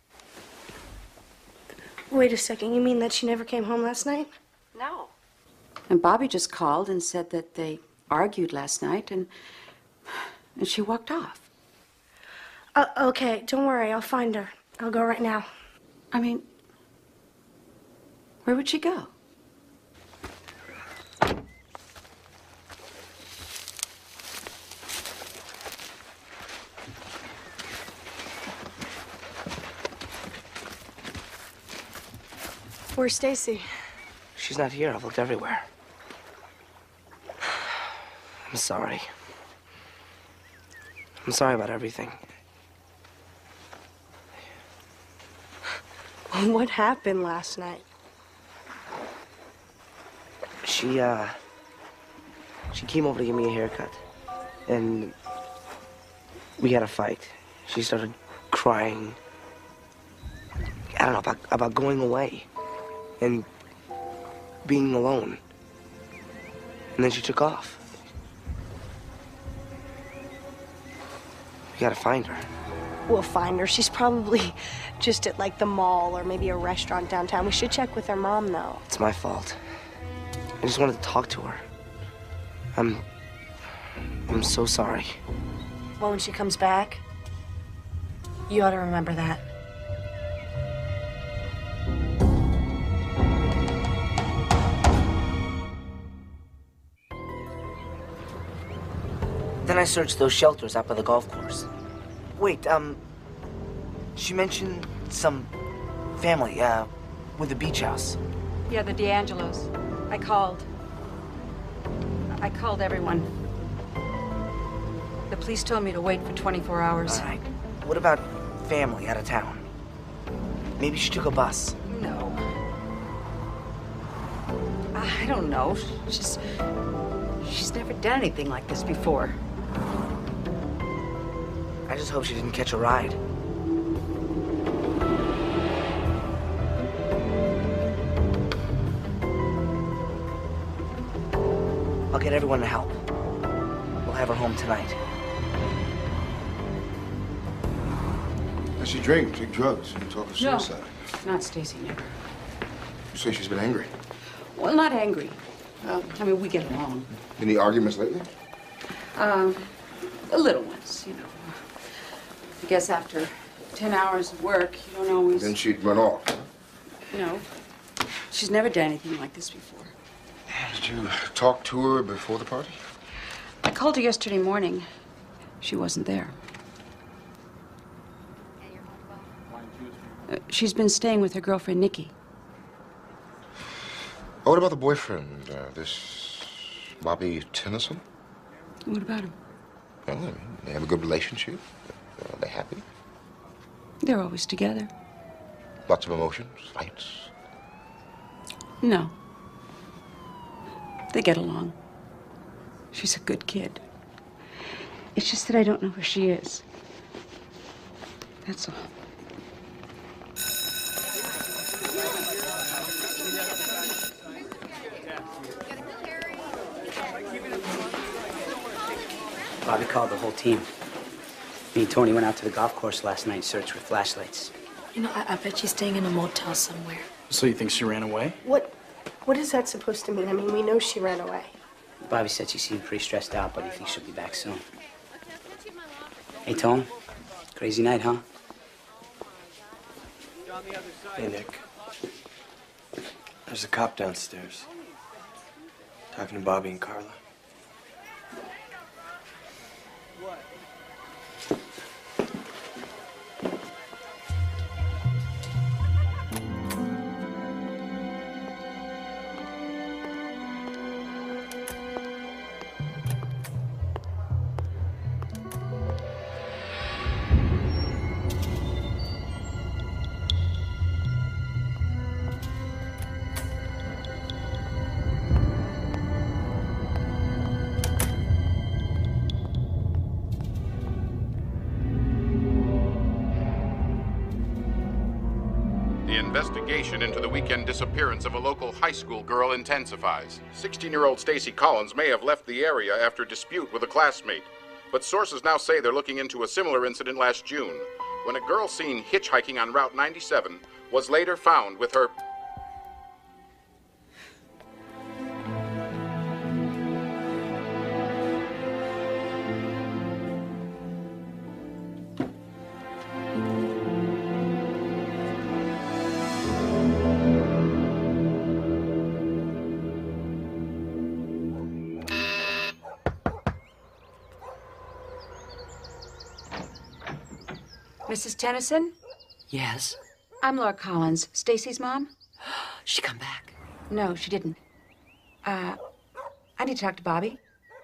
Wait a second, you mean that she never came home last night? No. And Bobby just called and said that they argued last night and and she walked off. Uh, okay, don't worry, I'll find her. I'll go right now. I mean, where would she go? Where's Stacy? She's not here. I've looked everywhere. I'm sorry. I'm sorry about everything. What happened last night? She, uh... She came over to give me a haircut. And... we had a fight. She started crying. I don't know, about, about going away. And being alone. And then she took off. We gotta find her. We'll find her. She's probably just at like the mall or maybe a restaurant downtown. We should check with her mom, though. It's my fault. I just wanted to talk to her. I'm... I'm so sorry. Well, when she comes back, you ought to remember that. Then I searched those shelters out by the golf course. Wait, um... she mentioned some family, uh, with a beach house. Yeah, the D'Angelos. I called. I called everyone. The police told me to wait for twenty-four hours. All right. What about family out of town? Maybe she took a bus. No. I don't know. She's... She's never done anything like this before. I just hope she didn't catch a ride. I'll get everyone to help. We'll have her home tonight. Does she drink, take drugs, and talk of suicide? No, not Stacy, never. You say she's been angry. Well, not angry. Uh, I mean, we get along. Any arguments lately? Um, the little ones, you know. I guess after ten hours of work, you don't always... Then she'd run off. No. She's never done anything like this before. Did you talk to her before the party? I called her yesterday morning. She wasn't there. Uh, she's been staying with her girlfriend, Nikki. Oh, what about the boyfriend, uh, this Bobby Tennyson? What about him? Well, I mean, they have a good relationship. Uh, they're happy. They're always together. Lots of emotions, fights. No. They get along. She's a good kid. It's just that I don't know where she is. That's all. Bobby called the whole team. Me and Tony went out to the golf course last night and searched with flashlights. You know, I, I bet she's staying in a motel somewhere. So you think she ran away? What, what is that supposed to mean? I mean, we know she ran away. Bobby said she seemed pretty stressed out, but he thinks she'll be back soon. Hey, Tone. Crazy night, huh? Hey, Nick. There's a cop downstairs. Talking to Bobby and Carla. Investigation into the weekend disappearance of a local high school girl intensifies. sixteen-year-old Stacy Collins may have left the area after dispute with a classmate, but sources now say they're looking into a similar incident last June, when a girl seen hitchhiking on Route ninety-seven was later found with her... Missus Tennyson? Yes? I'm Laura Collins, Stacy's mom. She come back? No, she didn't. Uh, I need to talk to Bobby.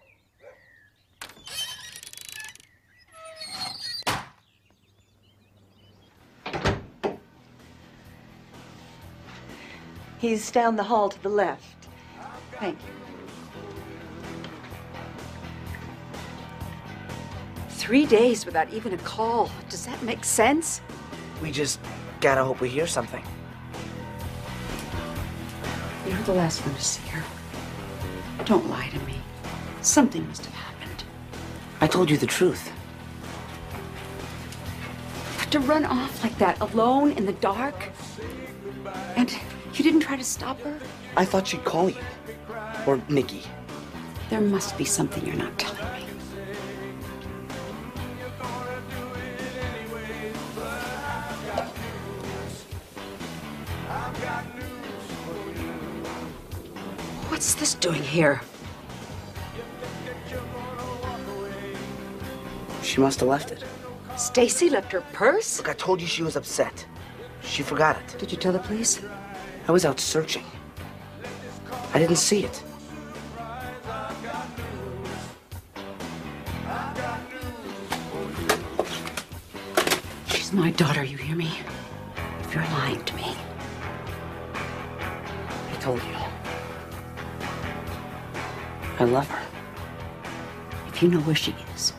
He's down the hall to the left. Thank you. Three days without even a call. Does that make sense? We just gotta hope we hear something. You're the last one to see her. Don't lie to me. Something must have happened. I told you the truth. To run off like that, alone in the dark? And you didn't try to stop her? I thought she'd call you. Or Nikki. There must be something you're not telling me. What's this doing here? She must have left it. Stacy left her purse? Look, I told you she was upset. She forgot it. Did you tell the police? I was out searching. I didn't see it. She's my daughter, you hear me? If you're lying to me. I told you. I love her. If you know where she is,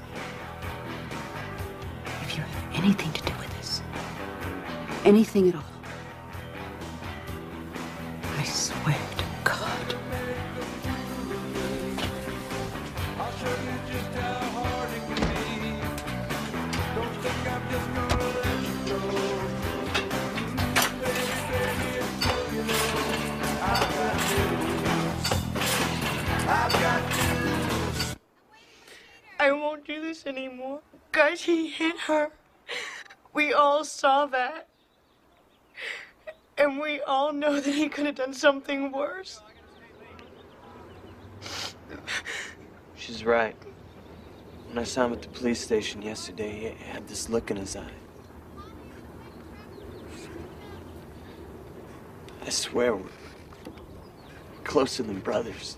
if you have anything to do with this, anything at all, I swear to God. I won't do this anymore. Guys, he hit her. We all saw that. And we all know that he could have done something worse. She's right. When I saw him at the police station yesterday, he had this look in his eye. I swear we're closer than brothers.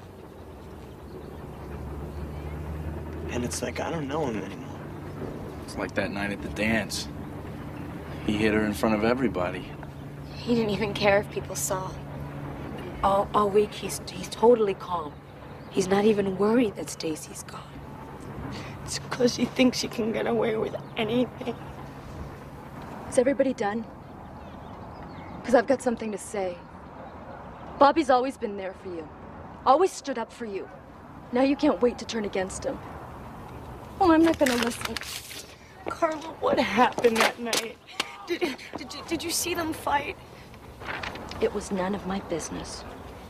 And it's like I don't know him anymore. It's like that night at the dance. He hit her in front of everybody. He didn't even care if people saw. All, all week, he's, he's totally calm. He's not even worried that Stacy's gone. It's because he thinks he can get away with anything. Is everybody done? Because I've got something to say. Bobby's always been there for you. Always stood up for you. Now you can't wait to turn against him. Well, I'm not gonna listen. Carla, what happened that night? Did, did, you, did you see them fight? It was none of my business.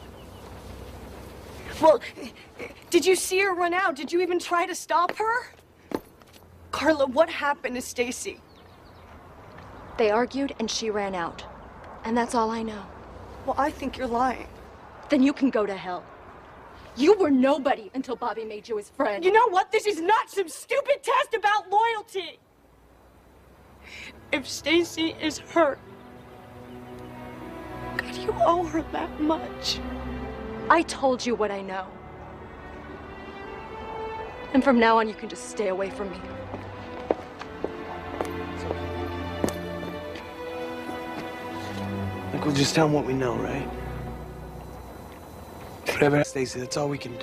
Well, did you see her run out? Did you even try to stop her? Carla, what happened to Stacy? They argued and she ran out. And that's all I know. Well, I think you're lying. Then you can go to hell. You were nobody until Bobby made you his friend. You know what? This is not some stupid test about loyalty. If Stacy is hurt, God, you owe her that much. I told you what I know. And from now on, you can just stay away from me. I think we'll just tell him what we know, right? Whatever happens, Stacy, that's all we can do.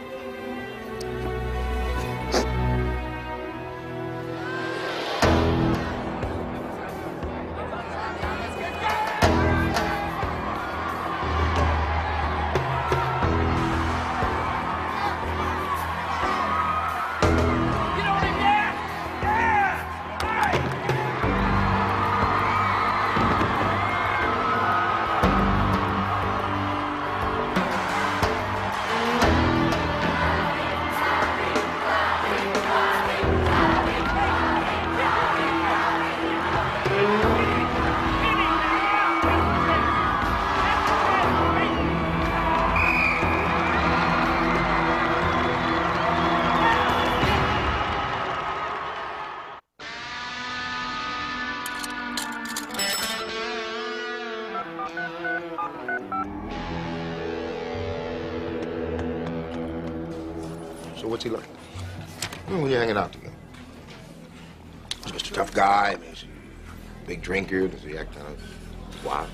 So what's he like? When you're hanging out together? He's just a tough guy. I mean, is he a big drinker? Does he act kind of wild?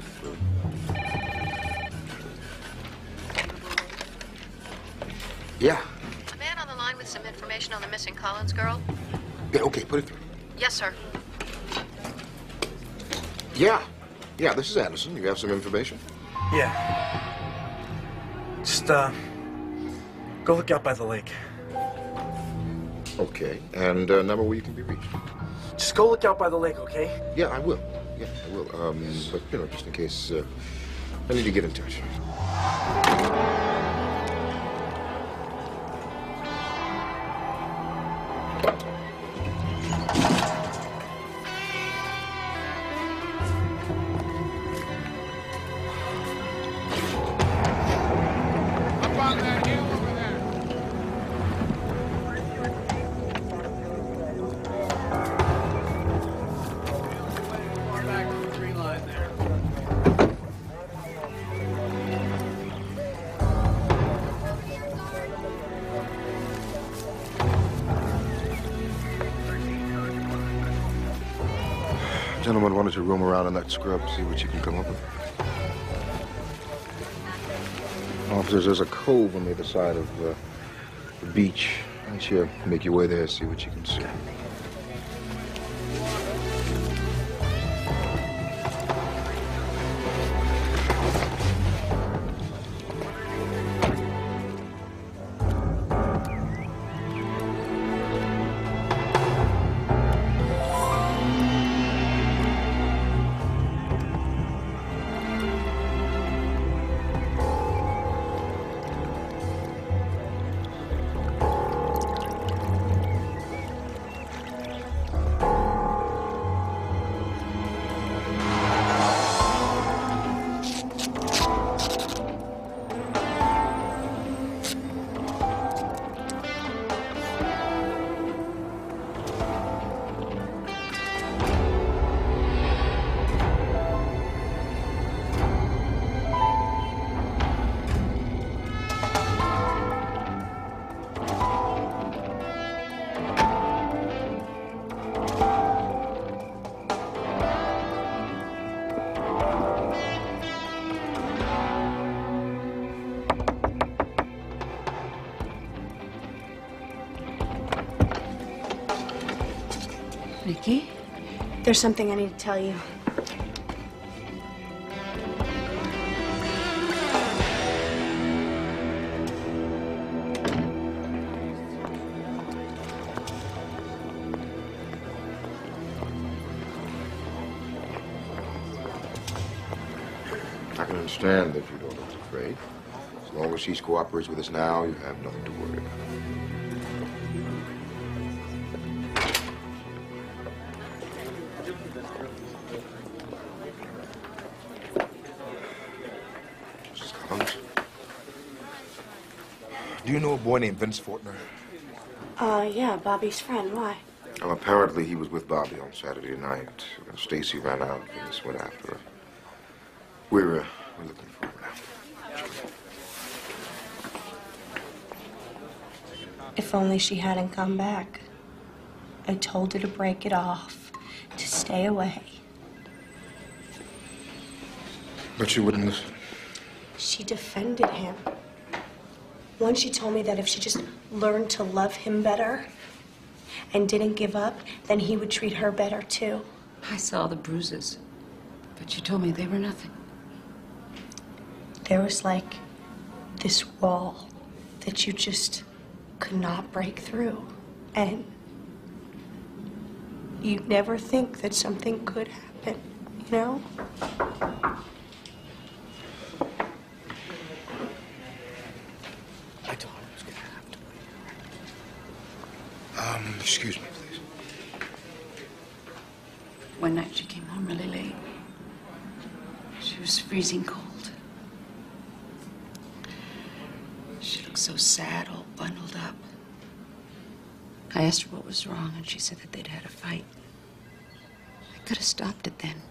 Yeah. A man on the line with some information on the missing Collins girl? Yeah, okay, put it through. Yes, sir. Yeah. Yeah, this is Anderson. You have some information? Yeah. Just, uh, go look out by the lake. Okay. And a uh, number where you can be reached? Just go look out by the lake, okay? Yeah, I will. Yeah, I will. Um, but, you know, just in case, uh, I need to get in touch. Gentlemen, why don't you roam around in that scrub, see what you can come up with. Officers, there's a cove on the other side of uh, the beach. Why don't you make your way there, see what you can see. Nikki? There's something I need to tell you. I can understand that you don't look afraid. As long as she cooperates with us now, you have nothing to worry about. Missus Collins, do you know a boy named Vince Fortner? Uh, yeah, Bobby's friend. Why? Well, apparently he was with Bobby on Saturday night. When Stacy ran out, Vince went after her. We're, uh, we're looking for him now. If only she hadn't come back. I told her to break it off, to stay away. But she wouldn't listen. She defended him. Once she told me that if she just learned to love him better and didn't give up, then he would treat her better too. I saw the bruises, but you told me they were nothing. There was like this wall that you just could not break through. And you'd never think that something could happen, you know? I told her I was gonna have to. Um, excuse me, please. One night she came home really late. She was freezing cold. She looked so sad, all bundled up. I asked her what was wrong, and she said that they'd had a fight. I could have stopped it then.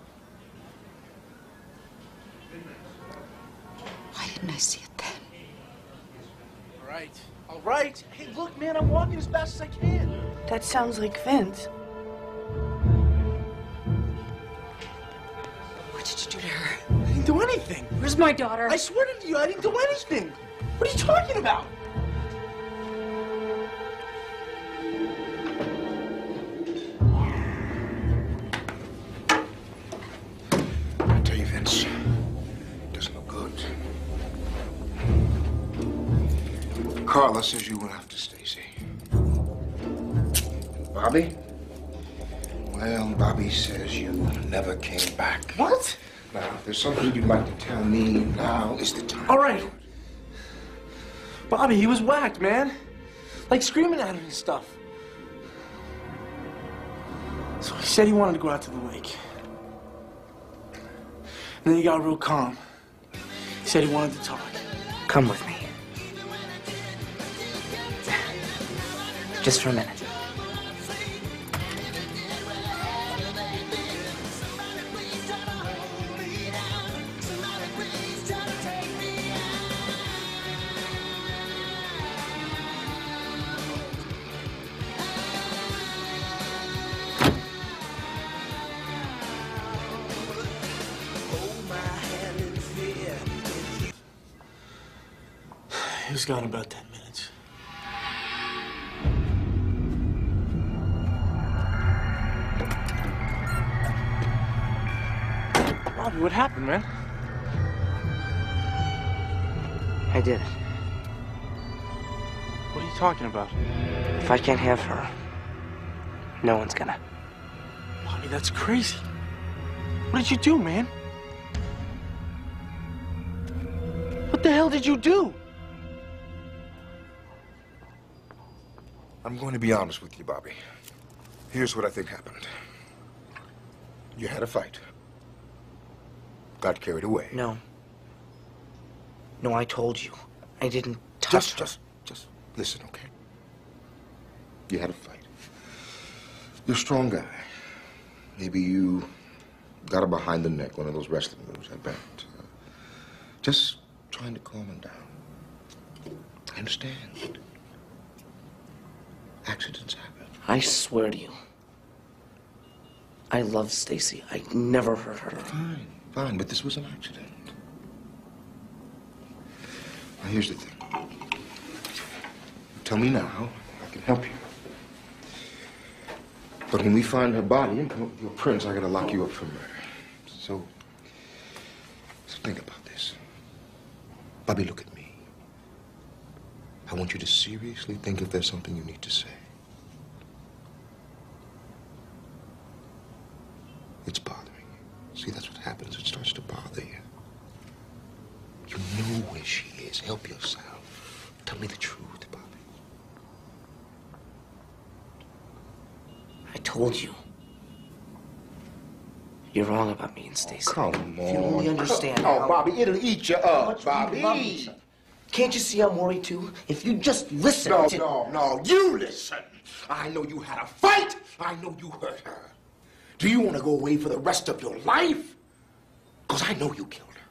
Why didn't I see it then? All right, all right. Hey, look, man, I'm walking as fast as I can. That sounds like Vince. What did you do to her? I didn't do anything. Where's my daughter? I swear to you, I didn't do anything. What are you talking about? I tell you, Vince, it doesn't look good. Carla says you went after Stacy. Bobby? Well, Bobby says you never came back. What? Now, if there's something you'd like to tell me, now is the time. All right. Bobby, he was whacked, man. Like screaming at him and stuff. So he said he wanted to go out to the lake. And then he got real calm. He said he wanted to talk. Come with me. Just for a minute. He was gone about ten minutes. Bobby, what happened, man? I did it. What are you talking about? If I can't have her, no one's gonna. Bobby, that's crazy. What did you do, man? What the hell did you do? I'm going to be honest with you, Bobby. Here's what I think happened. You had a fight. Got carried away. No. No, I told you. I didn't touch Just, just, just listen, okay? You had a fight. You're a strong guy. Maybe you got her behind the neck, one of those wrestling moves, I bet. Uh, just trying to calm him down. I understand. Accidents happen. I swear to you, I love Stacy. I never hurt her. Fine, fine, but this was an accident. Now, here's the thing. Tell me now, I can help you. But when we find her body and come up with your prints, I gotta lock you up for murder. So, so think about this. Bobby, look at me. I want you to seriously think if there's something you need to say. It's bothering you. See, that's what happens. It starts to bother you. You know where she is. Help yourself. Tell me the truth, Bobby. I told you. You're wrong about me and Stacy. Come on. If you only understand Oh, how... Bobby, it'll eat you up, Bobby. Bobby. Can't you see I'm worried too? If you just listen No, to... no, no. You listen. I know you had a fight. I know you hurt her. Do you want to go away for the rest of your life? Because I know you killed her.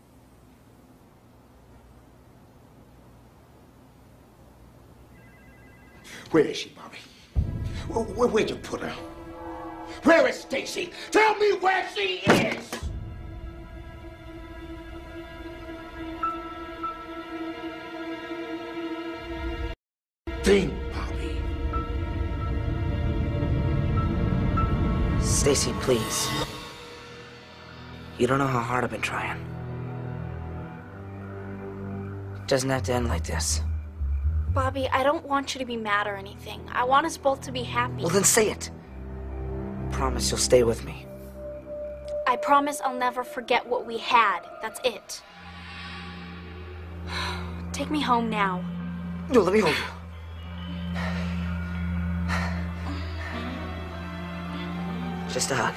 Where is she, Bobby? Where, where, where'd you put her? Where is Stacy? Tell me where she is! Think, Bobby. Stacy, please. You don't know how hard I've been trying. It doesn't have to end like this. Bobby, I don't want you to be mad or anything. I want us both to be happy. Well, then say it. Promise you'll stay with me. I promise I'll never forget what we had. That's it. Take me home now. No, let me hold you. Just a hug.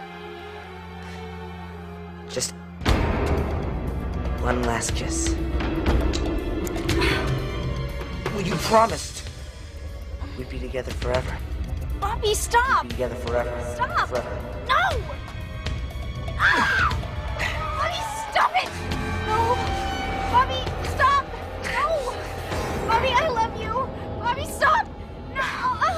Just one last kiss. Well, you promised we'd be together forever. Bobby, stop! We'd be together forever. Stop! Forever. No! Ah! Bobby, stop it! No! Bobby, stop! No! Bobby, I love you! Bobby, stop! No! Ah!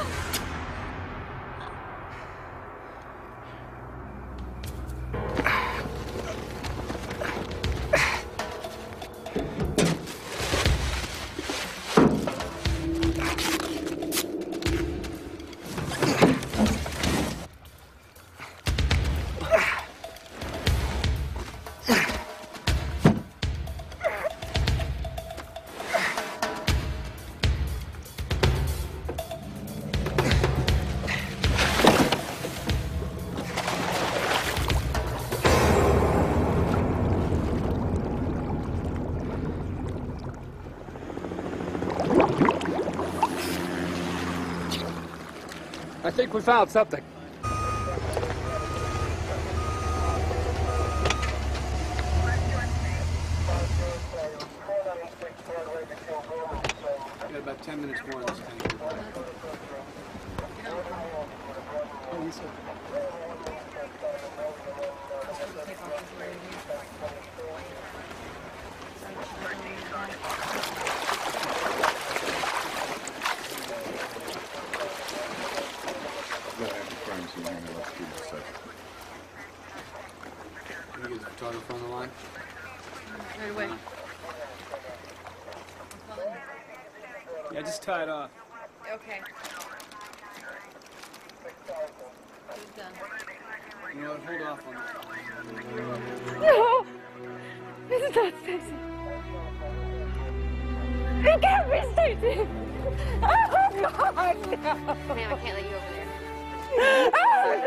I think we found something. We got about ten minutes more in this tank. Oh, Lisa. Can we get the photographer on the line? Right away. Yeah, just tie it off. Okay. Who's done? You know what? Hold off on that. No! This is not Stacy. It can't be Stacy! Oh, God, no! Ma'am, I can't let you over there. Oh,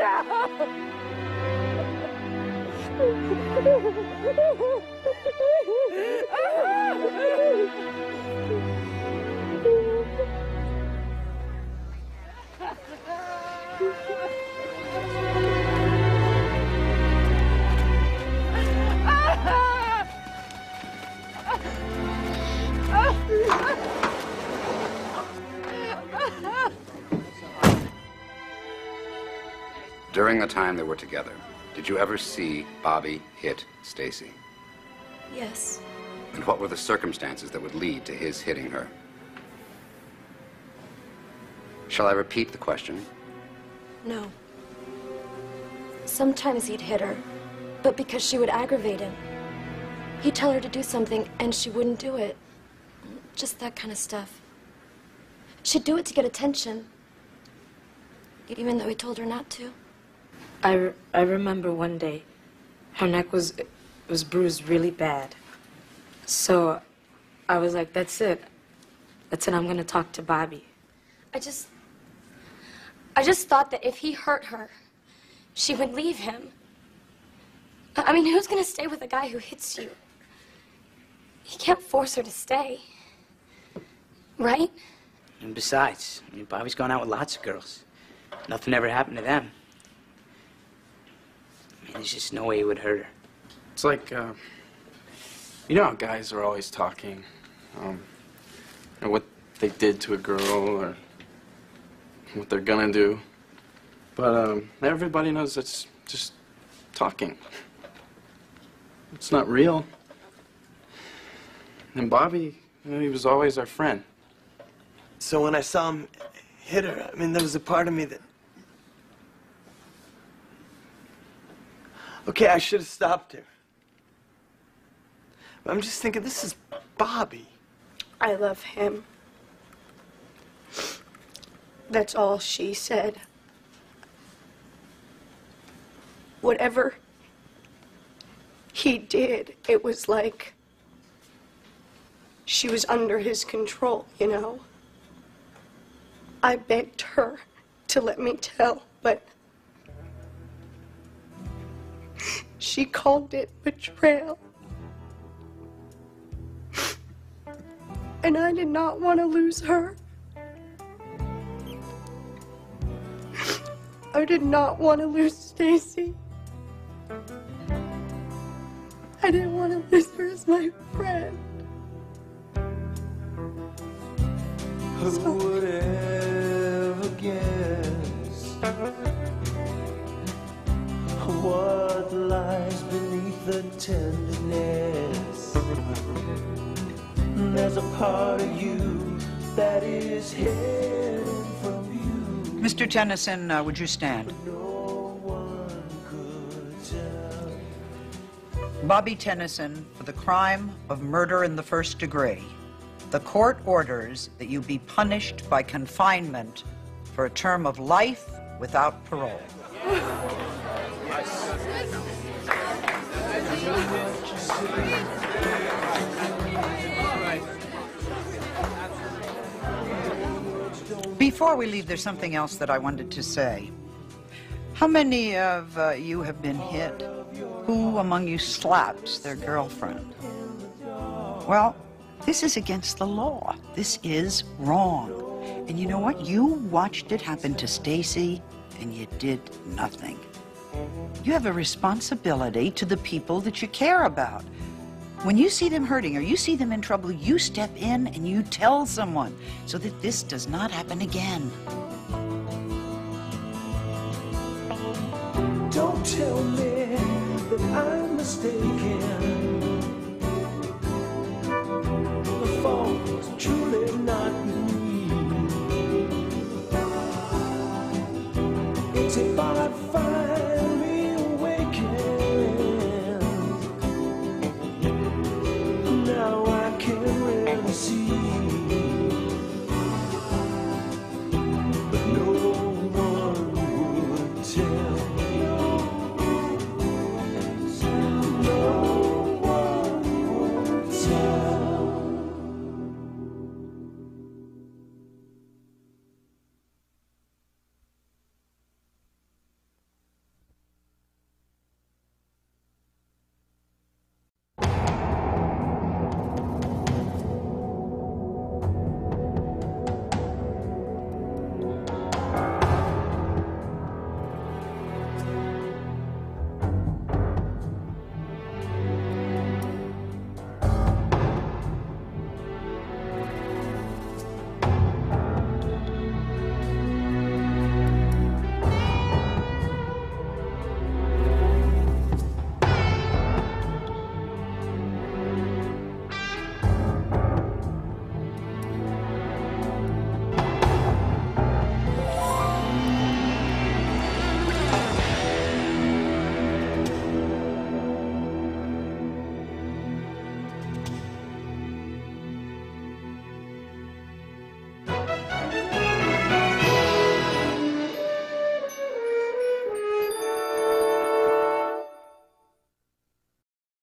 During the time they were together, did you ever see Bobby hit Stacy? Yes. And what were the circumstances that would lead to his hitting her? Shall I repeat the question? No. Sometimes he'd hit her, but because she would aggravate him. He'd tell her to do something, and she wouldn't do it. Just that kind of stuff. She'd do it to get attention, even though he told her not to. I, re I remember one day, her neck was, was bruised really bad. So I was like, that's it. That's it, I'm gonna talk to Bobby. I just... I just thought that if he hurt her, she would leave him. I I mean, who's gonna stay with a guy who hits you? You can't force her to stay. Right? And besides, I mean, Bobby's gone out with lots of girls. Nothing ever happened to them. I mean, there's just no way he would hurt her. It's like, uh, you know how guys are always talking, um, you know, what they did to a girl or what they're gonna do. But um, everybody knows it's just talking. It's not real. And Bobby, you know, he was always our friend. So when I saw him hit her, I mean, there was a part of me that... Okay, I should have stopped her. But I'm just thinking, this is Bobby. I love him. That's all she said. Whatever he did, it was like she was under his control, you know? I begged her to let me tell, but she called it betrayal. And I did not want to lose her. I did not want to lose Stacy. I didn't want to lose her as my friend. Who would ever guess what lies beneath the tenderness? There's a part of you that is hidden from you. Mister Tennyson, uh, would you stand? Bobby Tennyson, for the crime of murder in the first degree, the court orders that you be punished by confinement for a term of life without parole. Before we leave, there's something else that I wanted to say. How many of uh, you have been hit? Who among you slaps their girlfriend? Well, this is against the law. This is wrong. And you know what? You watched it happen to Stacy, and you did nothing. You have a responsibility to the people that you care about. When you see them hurting or you see them in trouble, you step in and you tell someone so that this does not happen again. Don't tell me that I'm mistaken.